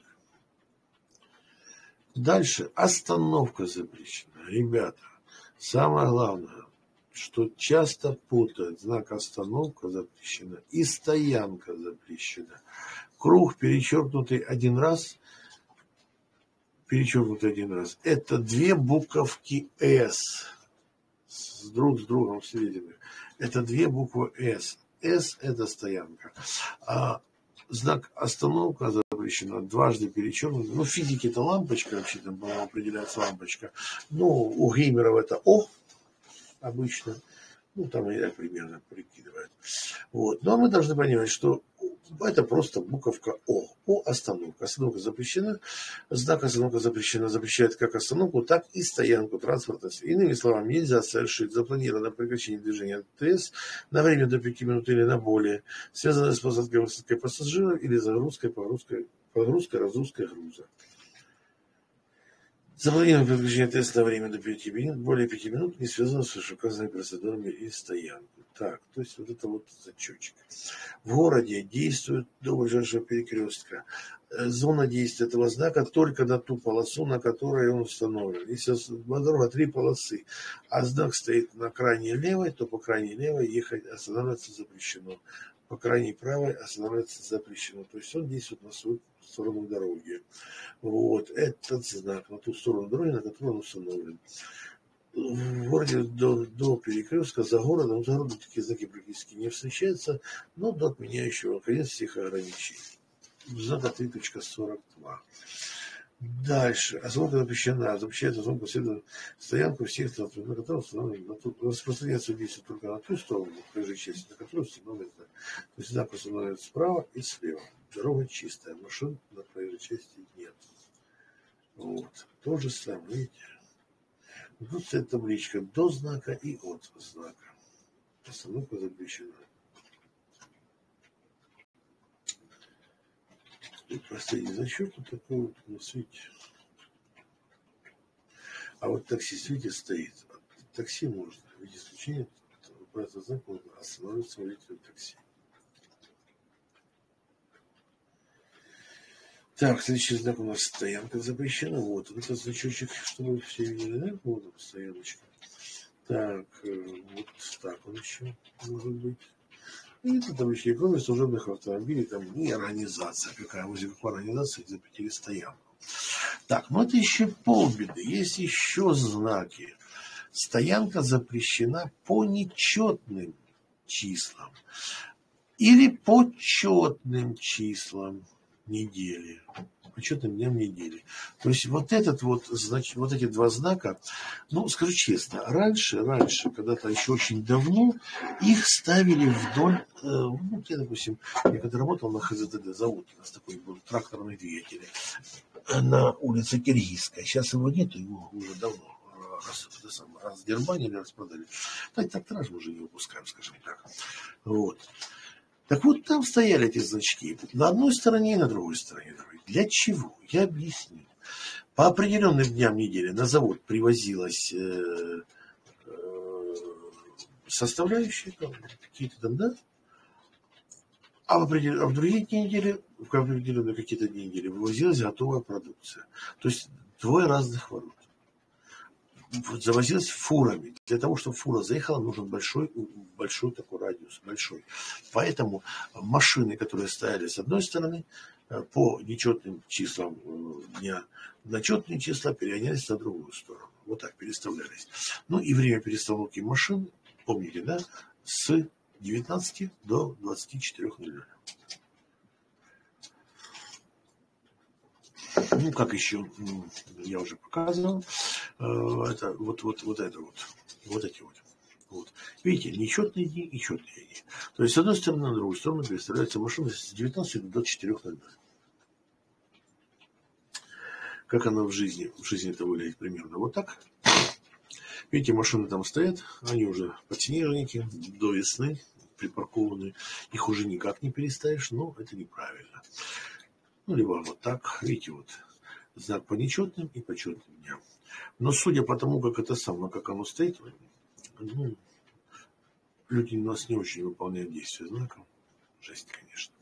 Дальше. Остановка запрещена. Ребята. Самое главное, что часто путают: знак остановка запрещена и стоянка запрещена. Круг, перечеркнутый один раз, перечеркнутый один раз, это две буковки «С», с друг с другом сведены. Это две буквы «С». «С» – это стоянка. А знак остановка запрещена, дважды перечеркнут. Ну, в физике это лампочка, вообще там, по-моему, определяется лампочка. Ну, у геймеров это О обычно. Ну, там и так примерно прикидывают. Вот. Но мы должны понимать, что это просто буковка О. О – остановка. Остановка запрещена. Знак остановка запрещена запрещает как остановку, так и стоянку транспорта. Иными словами, нельзя совершить запланированное прекращение движения ТС на время до пяти минут или на более, связанное с посадкой высадкой пассажиров или загрузкой, погрузкой, погрузкой, разгрузкой груза. Запланированное прекращение ТС на время до пяти минут, более пяти минут, не связано с вышеуказанными процедурами и стоянкой. Так, то есть вот это вот зачетчик. В городе действует до ближайшего перекрестка. Зона действия этого знака только на ту полосу, на которой он установлен. Если дорога три полосы, а знак стоит на крайней левой, то по крайней левой ехать останавливаться запрещено. По крайней правой останавливаться запрещено. То есть он действует на свою сторону дороги. Вот этот знак на ту сторону дороги, на которой он установлен. В городе до, до перекрестка за городом, за городом такие знаки практически не встречаются, но до отменяющего конец всех ограничений. Знака три точка сорок два. Дальше. Остановка запрещена. Запрещает остановку следует стоянку всех транспортов, на котором установлен. Распространяется действие только на ту сторону проезжей части, на которой установлен знак. То есть знак установлен справа и слева. Дорога чистая. Машин на проезжей части нет. Вот. То же самое, видите. Тут стоит табличка до знака и от знака. Остановка запрещена. Последний зачет вот такой вот, ну, видите. А вот таксист, видите, стоит. Такси можно, в виде исключения, по этому знаку можно остановиться водителю такси. Так, следующий знак у нас стоянка запрещена. Вот этот значочек, чтобы все видели, да? Вот он, стояночка. Так, вот так он еще может быть. И это таблички, кроме служебных автомобилей, там и организация. Какая возле какой организации запретили стоянку. Так, ну это еще полбеды. Есть еще знаки. Стоянка запрещена по нечетным числам или по четным числам недели. По четным дням недели. То есть вот этот вот, значит, вот эти два знака, ну, скажу честно, раньше, раньше, когда-то еще очень давно, их ставили вдоль, э, ну, я, допустим, я когда работал на ХЗТД, завод у нас такой был, тракторный двигатель, на улице Киргизская. Сейчас его нет, его уже давно раз, раздербанили, распродали. Так трактора же уже не выпускаем, скажем так. Вот. Так вот, там стояли эти значки. На одной стороне и на другой стороне. Для чего? Я объясню. По определенным дням недели на завод привозилась э, э, составляющие, какие-то там, да? А в, определен... а в другие дни недели, в определенные какие-то дни недели вывозилась готовая продукция. То есть двое разных ворот. Завозилась фурами. Для того, чтобы фура заехала, нужен большой, большой такой радиус, большой. Поэтому машины, которые стояли с одной стороны, по нечетным числам дня, на четные числа перегонялись на другую сторону. Вот так переставлялись. Ну и время перестановки машин, помните, да, с девятнадцати до двадцати четырёх ноль ноль. Ну, как еще, я уже показывал, это вот, вот, вот это вот, вот эти вот. Вот. Видите, нечетные дни и четные дни. То есть, с одной стороны, на другую сторону переставляется машина с девятнадцати до четырёх ноль ноль. Как она в жизни, в жизни это выглядит примерно вот так. Видите, машины там стоят, они уже подснежники, до весны припаркованы. Их уже никак не переставишь, но это неправильно. Ну, либо вот так, видите, вот знак по нечетным и по четным дням. Но судя по тому, как это самое, как оно стоит, ну, люди у нас не очень выполняют действия знаков. Жесть, конечно.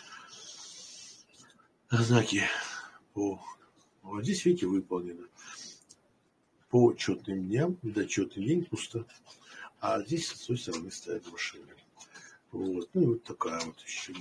Знаки по... Вот здесь, видите, выполнено. По четным дням, да, четный день пусто. А здесь с той стороны стоят машины. Вот, ну, вот такая вот еще.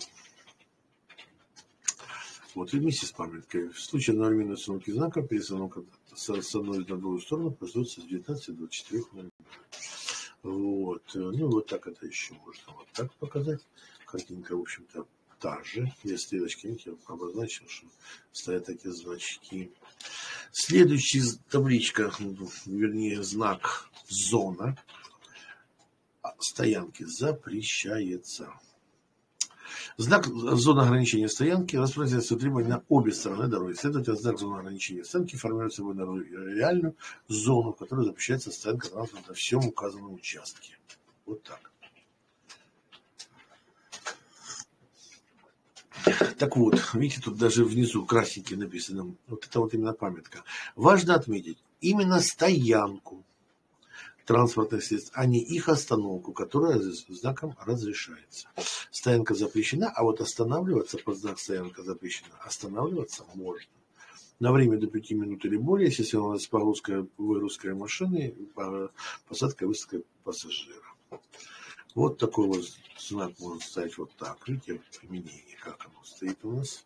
Вот, и вместе с памяткой. В случае одновременной установки знака, перестановка с одной на другую сторону производится с девятнадцати до двадцати четырёх ноль ноль. Вот. Ну, вот так это еще можно вот так показать. Картинка, в общем-то, та же. Я стрелочки, видите, я обозначил, что стоят такие значки. Следующая табличка, вернее, знак зона стоянки запрещается. Знак зоны ограничения стоянки распространяется требования на обе стороны дороги. Следовательно, знак зоны ограничения стоянки формирует собой реальную зону, в которой запрещается стоянка транспорта на всем указанном участке. Вот так. Так вот, видите, тут даже внизу красненьким написано, вот это вот именно памятка. Важно отметить именно стоянку транспортных средств, а не их остановку, которая знаком разрешается. Стоянка запрещена, а вот останавливаться под знак стоянка запрещена, останавливаться можно. На время до пяти минут или более, если у нас погрузка, выгрузка машины, посадка, высадка пассажира. Вот такой вот знак можно ставить вот так. Видите, применение, как оно стоит у нас.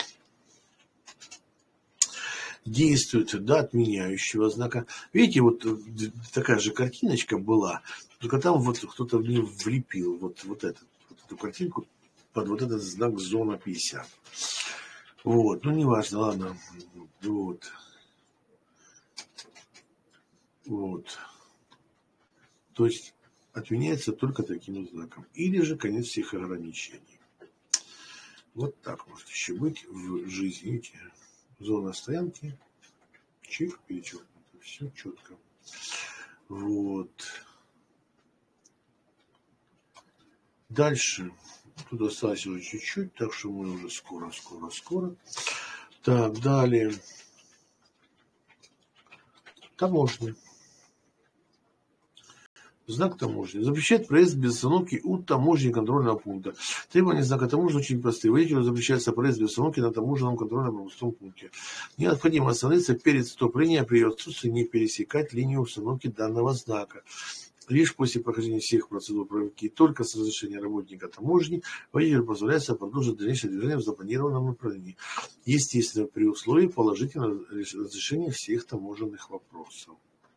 Действует до отменяющего знака. Видите, вот такая же картиночка была, только там вот кто-то в нее влепил вот, вот, этот, вот эту картинку под вот этот знак зона пятьдесят. Вот, ну неважно, ладно. Вот. Вот. То есть отменяется только таким знаком. Или же конец всех ограничений. Вот так может еще быть в жизни. Видите, зона стоянки. Чик, перечеркнуто. Все четко. Вот. Дальше. Тут осталось уже чуть-чуть, так что мы уже скоро, скоро, скоро. Так, далее. Таможня. Знак таможни. Запрещает проезд без остановки у таможни контрольного пункта. Требования знака таможни очень простые. Водителю запрещается проезд без остановки на таможенном контрольно-пропускном пункте. Необходимо остановиться перед стоп-линией, а при ее отсутствии не пересекать линию установки данного знака. Лишь после прохождения всех процедур проверки и только с разрешения работника таможни водителю позволяется продолжить дальнейшее движение в запланированном направлении. Естественно, при условии положительного разрешения всех таможенных вопросов.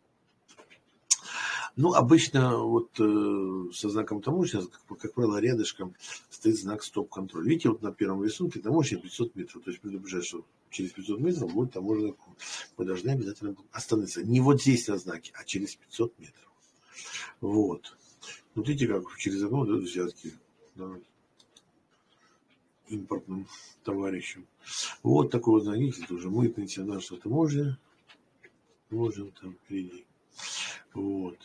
Ну, обычно вот э, со знаком таможни, как, как правило, рядышком стоит знак стоп-контроль. Видите, вот на первом рисунке таможня пятьсот метров. То есть предупреждает, что через пятьсот метров будет таможенный пункт. Мы должны обязательно остановиться. Не вот здесь на знаке, а через пятьсот метров. Вот. Вот видите, как через окно дают взятки, да, импортным товарищам. Вот такой вот знак, видите, тоже мытный сигнал, что таможня. Можем там впереди. Вот.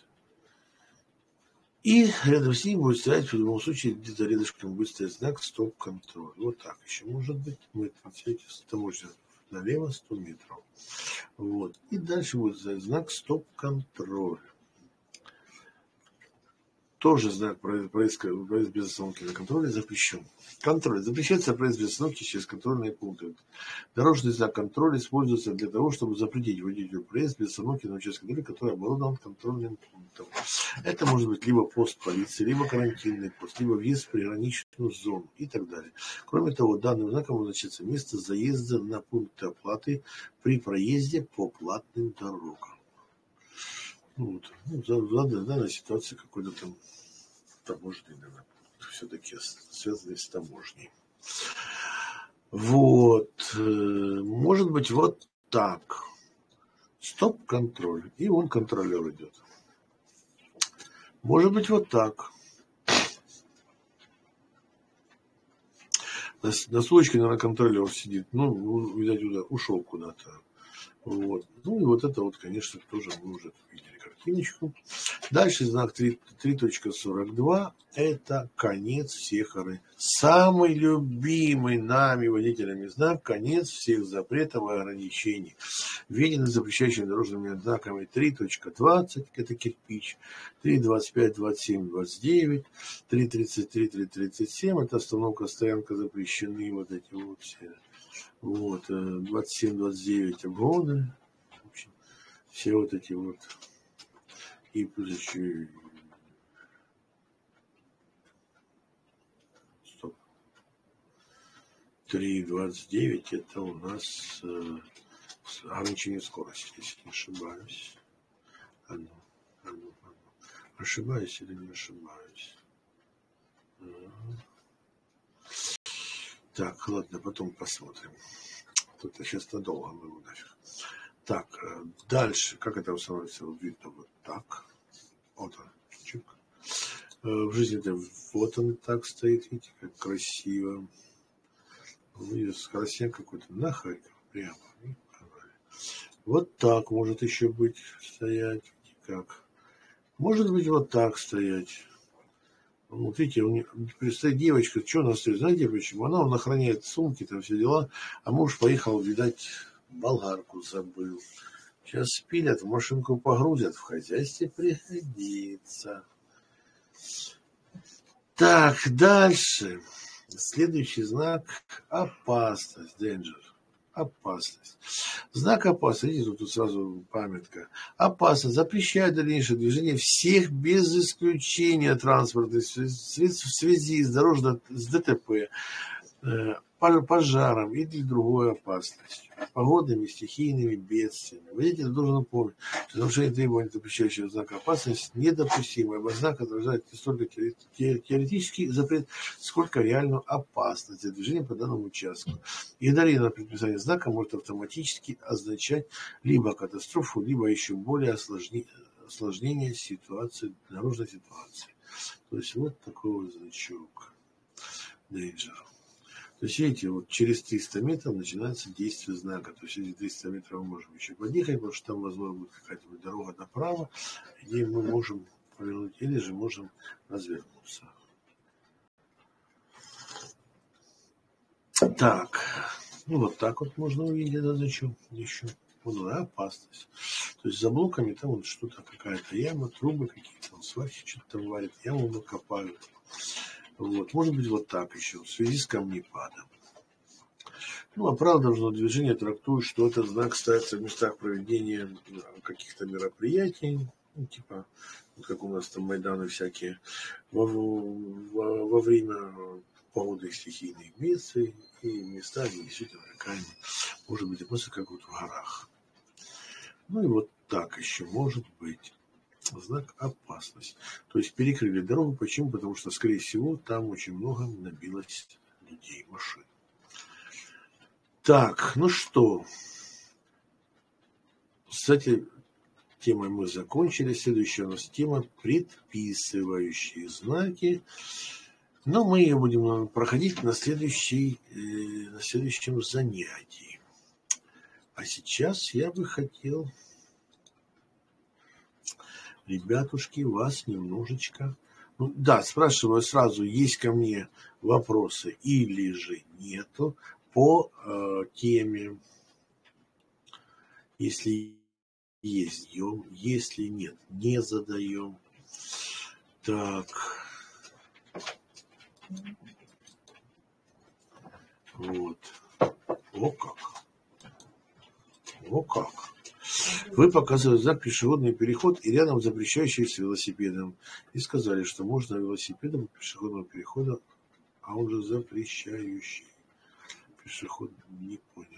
И рядом с ним будет стоять, в любом случае, где-то рядышком будет стоять знак стоп-контроль. Вот так еще может быть. Мы таможня налево сто метров. Вот. И дальше будет стоять знак стоп-контроль. Тоже знак проезд без остановки на контроле запрещен. Контроль. Запрещается проезд без остановки через контрольные пункты. Дорожный знак контроля используется для того, чтобы запретить водителю проезд без остановки на участке дороги, который оборудован контрольным пунктом. Это может быть либо пост полиции, либо карантинный пост, либо въезд в приграничную зону и так далее. Кроме того, данным знаком обозначается место заезда на пункты оплаты при проезде по платным дорогам. Вот. Ну, в данной ситуации какой-то там таможенный, наверное, все-таки связанный с таможней. Вот. Может быть, вот так. Стоп-контроль. И вон контролер идет. Может быть, вот так. На, на стойке, наверное, контролер сидит. Ну, видать, ушел куда-то. Вот. Ну и вот это вот, конечно, тоже мы уже видели картиночку. Дальше знак три точка сорок два. Это конец всех ограничений. Самый любимый нами водителями знак — конец всех запретов и ограничений. Введены запрещающими дорожными знаками три точка двадцать, это кирпич, три точка двадцать пять, двадцать семь, двадцать девять, три точка тридцать три, три точка тридцать семь, это остановка, стоянка, запрещены вот эти вот все. Вот, двадцать семь, двадцать девять обгоны. В общем, все вот эти вот. И плюс еще... Стоп. три двадцать девять это у нас э, ограничение скорости, если не ошибаюсь. Одно, одно, одно. Ошибаюсь или не ошибаюсь? Так, ладно, потом посмотрим. Тут сейчас надолго мы нафиг. Так, дальше. Как это установится? Видно вот так. Вот он. Чик. В жизни это вот он так стоит. Видите, как красиво. Видите, скоростяк какой-то на Харьков. Прямо. Вот так может еще быть стоять. Как? Может быть вот так стоять. Вот видите, у нее, стоит девочка, что она стоит, знаете почему? Она, он охраняет сумки, там все дела, а муж поехал, видать, болгарку забыл. Сейчас спилят, в машинку погрузят, в хозяйстве пригодится. Так, дальше. Следующий знак — опасность, danger. Опасность. Знак опасности. Видите, тут сразу памятка. Опасность. Запрещает дальнейшее движение всех без исключения транспортных средств в связи с дорожным с ДТП, пожаром или другой опасностью, погодными, стихийными бедствиями. Водитель должен помнить, что нарушение требований запрещающего знака опасности недопустимо, ибо знак отражает не столько теоретический запрет, сколько реальную опасность для движения по данному участку. Игнорирование предписания знака может автоматически означать либо катастрофу, либо еще более осложнение ситуации, дорожной ситуации. То есть вот такой вот значок. Danger. То есть, видите, вот через триста метров начинается действие знака. То есть, эти триста метров мы можем еще подъехать, потому что там, возможно, будет какая-то дорога направо, где мы можем повернуть, или же можем развернуться. Так, ну вот так вот можно увидеть, это зачем еще. Вот, да, опасность. То есть за блоками там вот что-то, какая-то яма, трубы какие-то, он сварщик что-то там варит, яму накопают. Вот, может быть вот так еще, в связи с камнепадом. Ну, а право дорожного движения трактует, что этот знак ставится в местах проведения каких-то мероприятий, ну, типа, вот как у нас там Майданы всякие, во, во, во время погодных стихийных бедствий и места, где действительно какая-нибудь, может быть, просто как вот в горах. Ну и вот так еще может быть знак опасность. То есть перекрыли дорогу. Почему? Потому что, скорее всего, там очень много набилось людей, машин. Так, ну что, кстати, темой мы закончили. Следующая у нас тема предписывающие знаки. Но мы ее будем проходить на, следующей, э, на следующем занятии. А сейчас я бы хотел, ребятушки, вас немножечко... Ну, да, спрашиваю сразу, есть ко мне вопросы или же нету по э, теме. Если есть, задаем, если нет, не задаем. Так. Вот. О как. О как. Вы показывали знак пешеходный переход и рядом запрещающий с велосипедом. И сказали, что можно велосипедом по пешеходному переходу, а он же запрещающий. Пешеход не понял.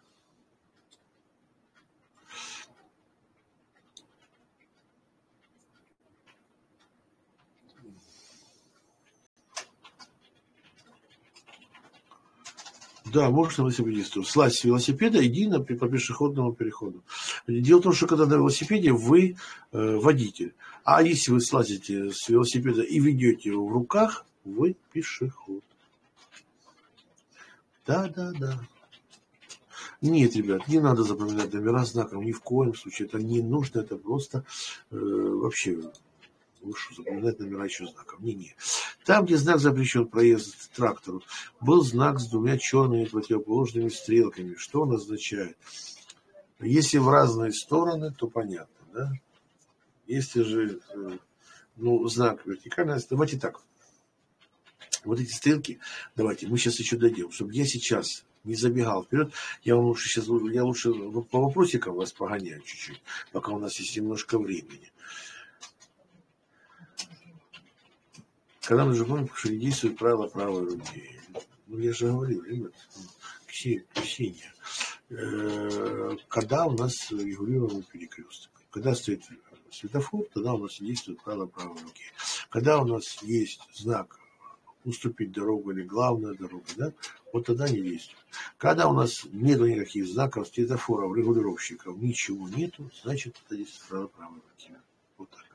Да, можно велосипедисту. Слазь с велосипеда, иди на, по пешеходному переходу. Дело в том, что когда на велосипеде вы э, водитель. А если вы слазите с велосипеда и ведете его в руках, вы пешеход. Да, да, да. Нет, ребят, не надо запоминать номера знаков. Ни в коем случае. Это не нужно. Это просто э, вообще... Лучше запоминать номера еще знаков. Не-не. Там, где знак запрещен проезд трактору, был знак с двумя черными противоположными стрелками. Что он означает? Если в разные стороны, то понятно, да? Если же, ну, знак вертикальный, давайте так. Вот эти стрелки, давайте, мы сейчас еще дойдем, чтобы я сейчас не забегал вперед. Я вам лучше сейчас, я лучше по вопросикам вас погоняю чуть-чуть, пока у нас есть немножко времени. Когда мы нажимаем, что действует правило правой руки. Ну, я же говорил, ребят, Ксения, когда у нас регулируемый перекресток, когда стоит светофор, тогда у нас действует правило правой руки. Когда у нас есть знак уступить дорогу или главная дорога, да, вот тогда не действует. Когда у нас нет никаких знаков, светофоров, регулировщиков, ничего нету, значит, это действует правило правой руки. Вот так.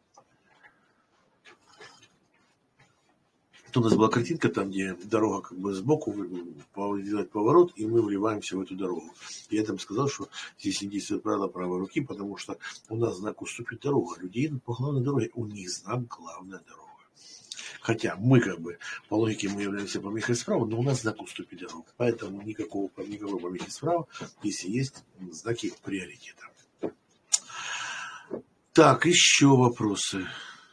Тут у нас была картинка, там, где дорога как бы сбоку делает поворот, и мы вливаемся в эту дорогу. Я там сказал, что здесь не действует правило правой руки, потому что у нас знак уступить дорогу. Люди идут по главной дороге, у них знак главная дорога. Хотя мы как бы, по логике, мы являемся помехой справа, но у нас знак уступить дорогу. Поэтому никакого, никакой помехи справа, если есть знаки приоритета. Так, еще вопросы.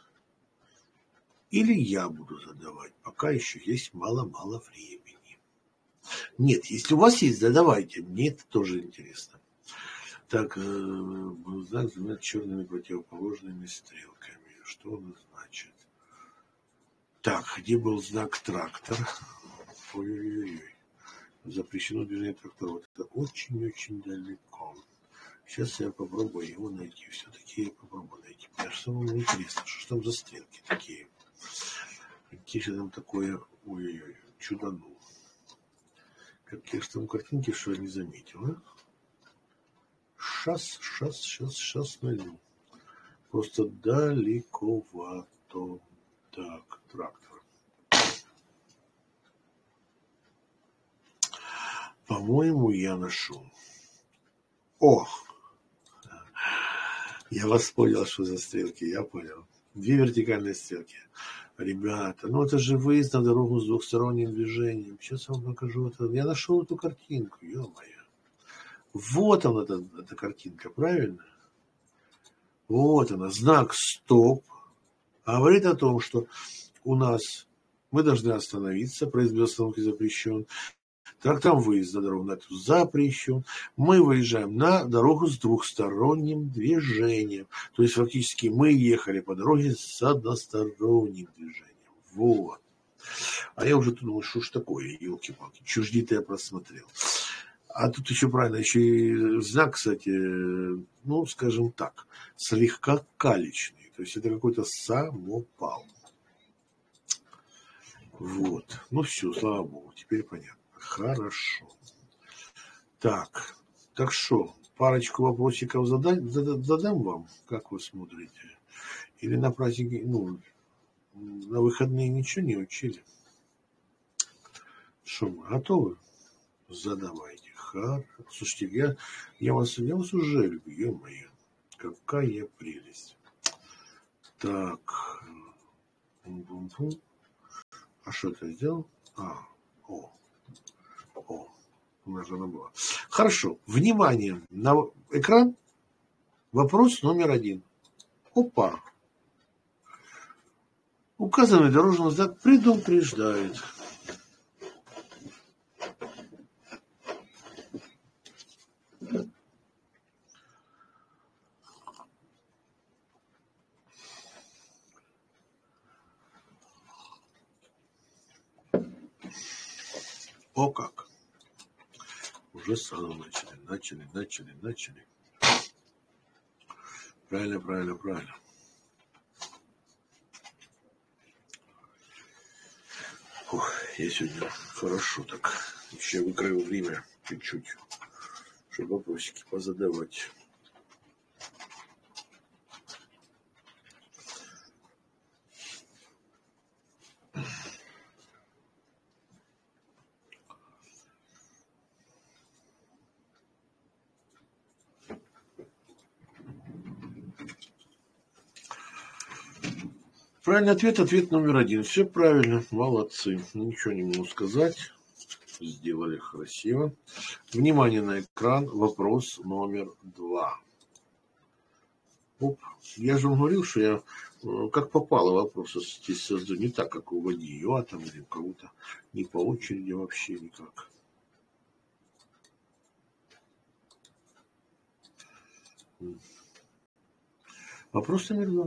Или я буду задавать, пока еще есть мало-мало времени. Нет, если у вас есть, задавайте, мне это тоже интересно. Так, был знак с двумя черными противоположными стрелками. Что он значит? Так, где был знак трактор? Ой-ой-ой. Запрещено движение тракторов. Это очень-очень далеко. Сейчас я попробую его найти. Все-таки я попробую найти. Мне самому интересно, что там за стрелки такие. Какие же там такое, ой-ой-ой, чуданул. Какие же там картинки, что я не заметил, а? Шас, шас, шас, шас найду. Просто далековато. Так, трактор. По-моему, я нашел. О! Я вас понял, что за стрелки, я понял. Две вертикальные стрелки. Ребята, ну это же выезд на дорогу с двухсторонним движением. Сейчас я вам покажу это. Я нашел эту картинку, ё-моё. Вот она, эта, эта картинка, правильно? Вот она, знак «Стоп». Говорит о том, что у нас мы должны остановиться, проезд без остановки запрещен. Тракторам выезд на дорогу на эту запрещен. Мы выезжаем на дорогу с двухсторонним движением. То есть фактически мы ехали по дороге с односторонним движением. Вот. А я уже думал, что ж такое, елки-палки, чужди-то я просмотрел. А тут еще правильно, еще и знак, кстати, ну, скажем так, слегка калечный. То есть это какой-то самопал. Вот. Ну все, слава богу, теперь понятно. Хорошо. Так, так что, парочку вопросиков задам, задам вам, как вы смотрите? Или на праздники, ну, на выходные ничего не учили? Что, готовы? Задавайте. Хорошо. Слушайте, я, я, вас, я вас уже люблю, ё-моё. Какая прелесть. Так. Бум-бум-бум. А что это сделал? А, о. О. У нас она была. Хорошо. Внимание. На экран. Вопрос номер один. Опа. Указанный дорожный знак предупреждает. О как. Уже сразу начали, начали, начали, начали. Правильно, правильно, правильно. Ох, я сегодня хорошо так. Еще выкрою время чуть-чуть, чтобы вопросики позадавать. Правильный ответ, ответ номер один. Все правильно, молодцы. Ничего не могу сказать. Сделали красиво. Внимание на экран. Вопрос номер два. Оп. Я же вам говорил, что я как попало вопросы здесь создаю. Не так, как у водию, а там или у кого-то. Не по очереди вообще никак. Вопрос номер два.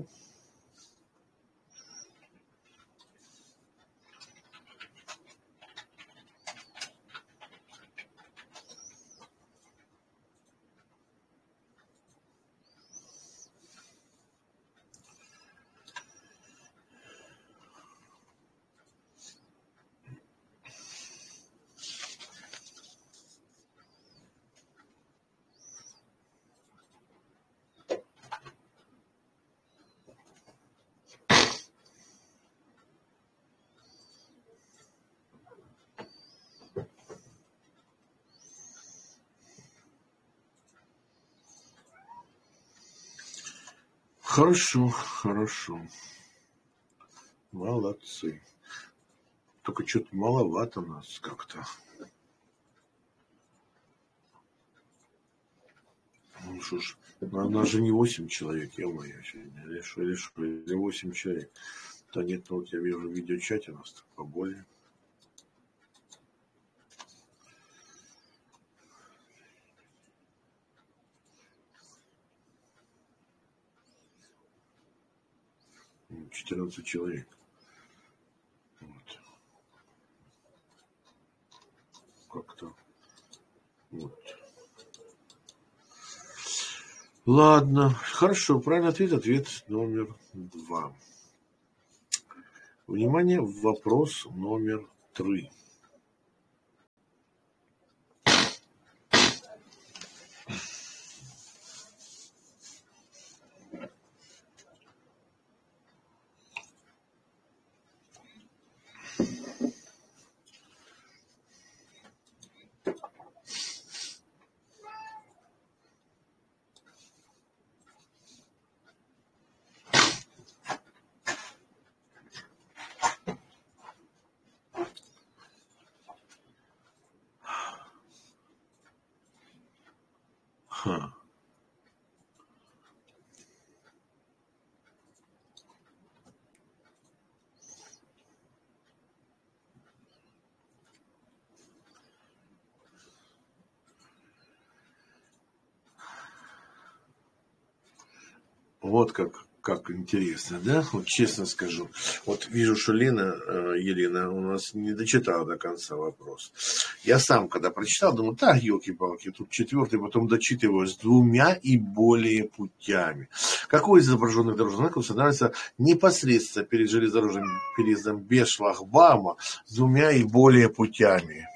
Хорошо, хорошо. Молодцы. Только что-то маловато нас как-то. Ну что ж, у нас же не восемь человек, ё-моё, сегодня. Или что, или что, или восемь человек. Да нет, ну вот я вижу в видеочате у нас поболее. четырнадцать человек. Вот. Как-то. Вот. Ладно, хорошо. Правильный ответ, ответ номер два. Внимание, вопрос номер три. Ха. Вот как, как интересно, да? Вот честно скажу. Вот вижу, что Лена, э, Елена у нас не дочитала до конца вопрос. Я сам, когда прочитал, думаю, так, елки-палки, тут четвертый, потом дочитываю с двумя и более путями. Какой из изображенных дорожных знаков становится непосредственно перед железнодорожным переездом без шлагбаума с двумя и более путями?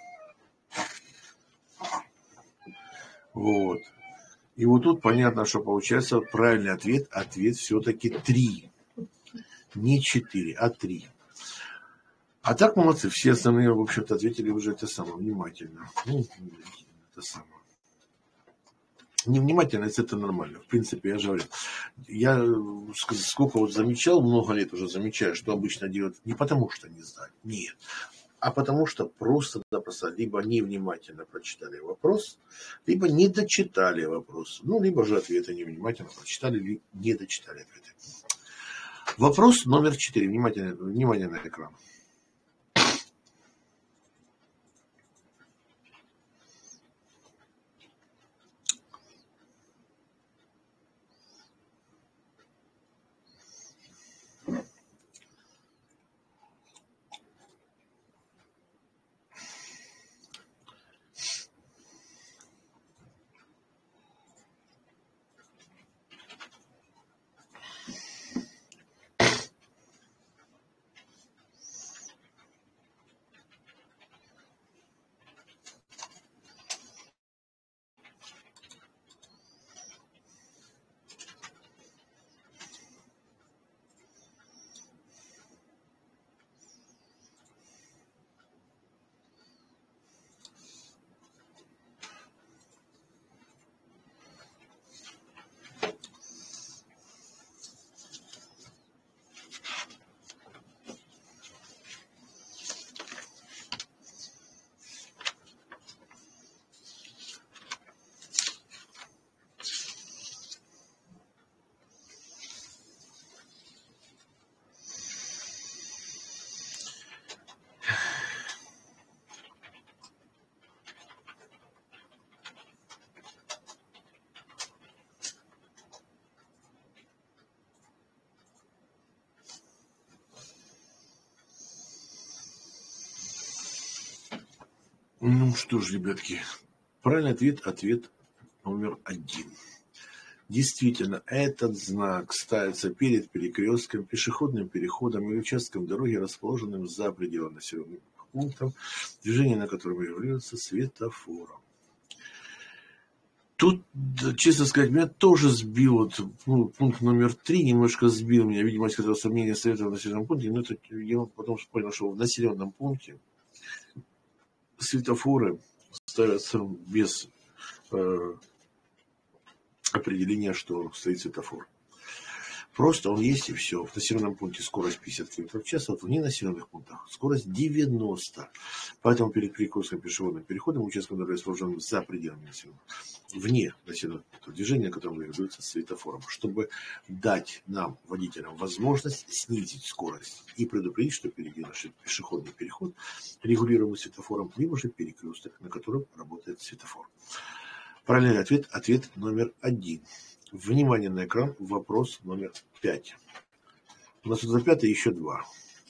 Вот. И вот тут понятно, что получается правильный ответ. Ответ все-таки три. Не четыре, а три. А так молодцы. Все остальные, в общем-то, ответили уже это самое внимательно. Ну, это самое. Невнимательность это нормально. В принципе, я же говорю. Я сколько вот замечал, много лет уже замечаю, что обычно делают не потому, что не знают. Нет. А потому что просто-напросто либо невнимательно прочитали вопрос, либо не дочитали вопрос. Ну, либо же ответы невнимательно прочитали, либо не дочитали ответы. Вопрос номер четыре. Внимание, внимание на экран. Ну что ж, ребятки, правильный ответ, ответ номер один. Действительно, этот знак ставится перед перекрестком, пешеходным переходом или участком дороги, расположенным за пределами населенных пунктов, движение на котором регулируется светофором. Тут, честно сказать, меня тоже сбил вот, ну, пункт номер три, немножко сбил меня, видимо, из этого сомнения совета в населенном пункте, но это я потом понял, что в населенном пункте светофоры ставятся без э, определения, что стоит светофор. Просто он есть и все. В населенном пункте скорость пятьдесят километров в час, а в ненаселенных пунктах скорость девяносто. Поэтому перед перекрестком пешеходным переходом участком дороги расположенным за пределами населенного, вне населенного пункта движения, которым регулируется светофором, чтобы дать нам, водителям, возможность снизить скорость и предупредить, что впереди наш пешеходный переход, регулируемый светофором, либо же перекресток, на котором работает светофор. Правильный ответ – ответ номер один. Внимание на экран. Вопрос номер пять. У нас тут за пятый еще два.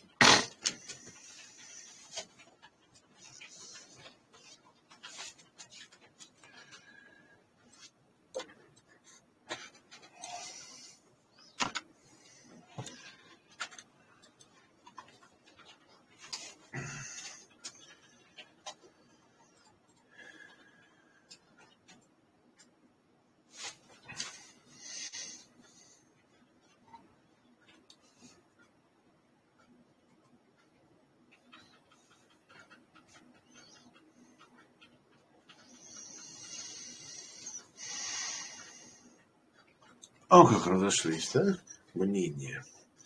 О, как разошлись, да? Мнение.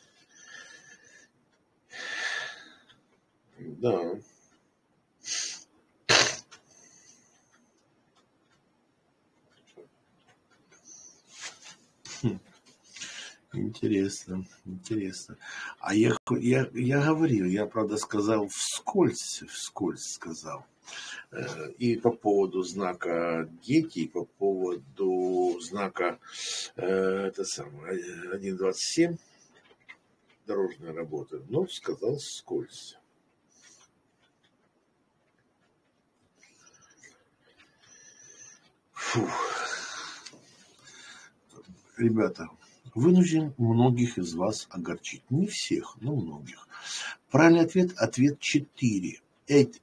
Да. Интересно, интересно. А я, я, я говорил, я, правда, сказал вскользь, вскользь сказал. И по поводу знака дети, и по поводу знака э, это самое, один двадцать семь дорожная работа, но сказал вскользь. Фух. Ребята, вынужден многих из вас огорчить. Не всех, но многих. Правильный ответ – ответ четыре. Эти,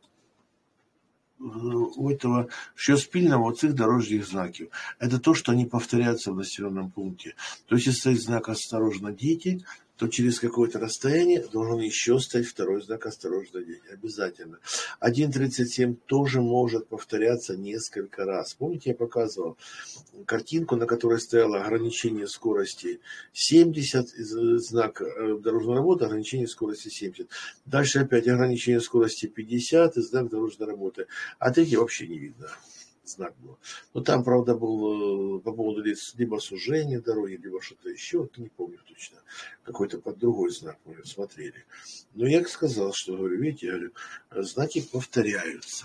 у этого що спільного у цих дорожніх знаків. Это то, что они повторяются в населенном пункте. То есть, если стоит знак «Осторожно, дети», то через какое-то расстояние должен еще стоять второй знак «Осторожно, дети». Обязательно. один тридцать семь тоже может повторяться несколько раз. Помните, я показывал картинку, на которой стояло ограничение скорости семьдесят, знак дорожной работы, ограничение скорости семьдесят. Дальше опять ограничение скорости пятьдесят и знак дорожной работы. А третий вообще не видно. Знак был. Но там, правда, был по поводу либо сужения дороги, либо что-то еще, не помню точно. Какой-то под другой знак мы смотрели. Но я сказал, что, говорю, видите, я говорю, знаки повторяются.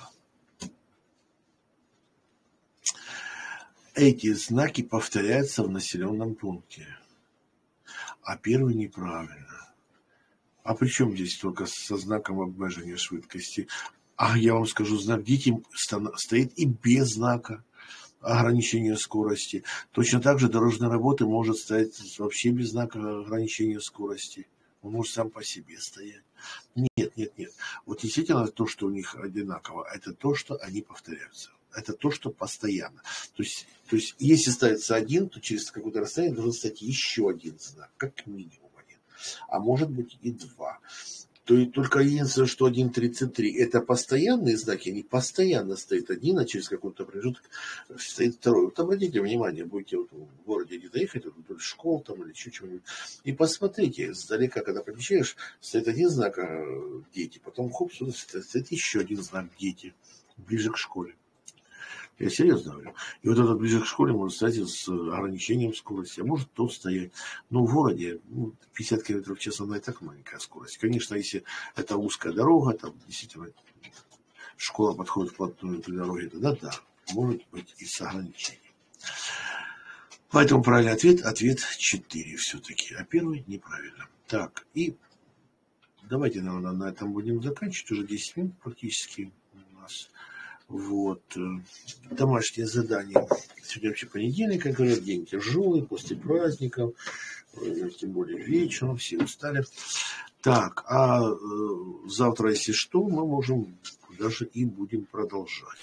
Эти знаки повторяются в населенном пункте. А первый неправильно. А при чем здесь только со знаком обмежения швидкости? А я вам скажу, знак «Дети» стоит и без знака ограничения скорости. Точно так же дорожная работа может стоять вообще без знака ограничения скорости. Он может сам по себе стоять. Нет, нет, нет. Вот действительно то, что у них одинаково, это то, что они повторяются. Это то, что постоянно. То есть, то есть если ставится один, то через какое-то расстояние должен стать еще один знак, как минимум один. А может быть и два. То есть только единственное, что один тридцать три это постоянные знаки, они постоянно стоит один, а через какой-то промежуток стоит второй. Вот обратите внимание, будете вот в городе где-то ехать, вот вдоль школ там или еще чего-нибудь, и посмотрите, сдалека, когда подъезжаешь, стоит один знак «Дети», потом хоп, сюда стоит еще один знак «Дети», ближе к школе. Я серьезно говорю. И вот этот ближе к школе может стоять с ограничением скорости, а может тот стоять. Но в городе ну, пятьдесят километров в час она и так маленькая скорость. Конечно, если это узкая дорога, там действительно школа подходит вплотную к дороге, тогда да, может быть и с ограничением. Поэтому правильный ответ, ответ четыре все-таки, а первый неправильно. Так, и давайте, наверное, на этом будем заканчивать. Уже десять минут практически у нас. Вот. Домашнее задание. Сегодня вообще понедельник, как говорят, день тяжелый, после праздников, тем более вечером, все устали. Так, а завтра, если что, мы можем даже и будем продолжать.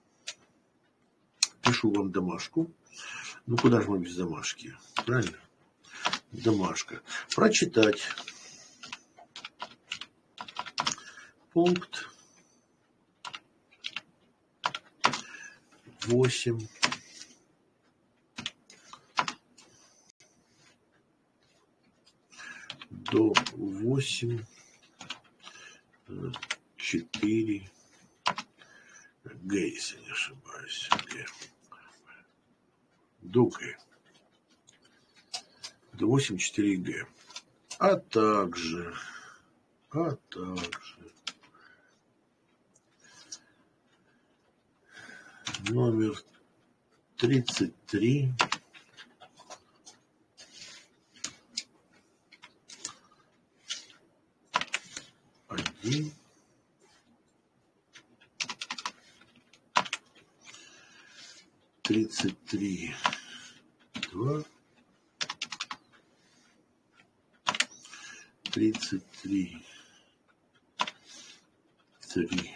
Пишу вам домашку. Ну, куда же мы без домашки? Правильно? Домашка. Прочитать. Пункт восемь. До восемь. четыре. Г, если не ошибаюсь. Г. До Г. До восемь четыре Г. А также, а также номер тридцать три один тридцать три два тридцать три три.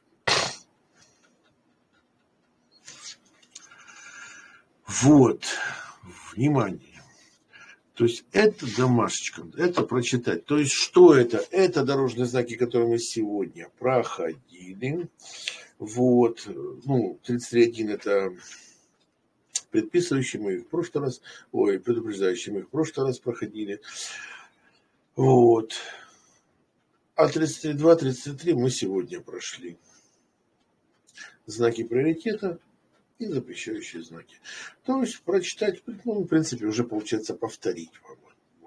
Вот, внимание. То есть это домашечка, это прочитать. То есть что это? Это дорожные знаки, которые мы сегодня проходили. Вот, ну, тридцать три один это предписывающие, мы их в прошлый раз, ой, предупреждающие мы их в прошлый раз проходили. Вот. А тридцать три два, тридцать три мы сегодня прошли. Знаки приоритета и запрещающие знаки. То есть прочитать, ну, в принципе, уже получается повторить вам.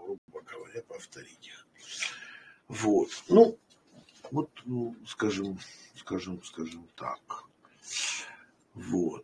говоря, повторить их. Вот. Ну, вот, ну, скажем, скажем, скажем так. Вот.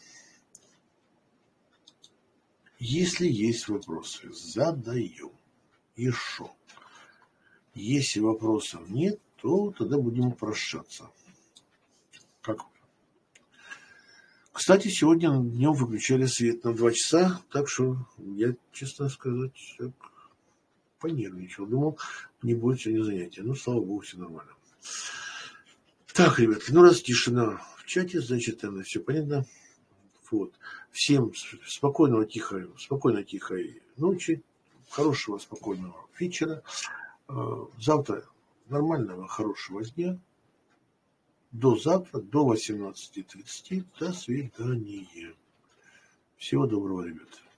Если есть вопросы, задаем. И шо? Если вопросов нет, то тогда будем прощаться. Как? Кстати, сегодня днем выключали свет на два часа, так что я, честно сказать, так понервничал. Думал, не будет сегодня занятия. Ну, слава богу, все нормально. Так, ребятки, ну раз тишина в чате, значит, это все понятно. Вот. Всем спокойного, тихой, спокойной, тихой ночи, хорошего, спокойного вечера. Завтра нормального, хорошего дня. До завтра, до восемнадцати тридцати. До свидания. Всего доброго, ребята.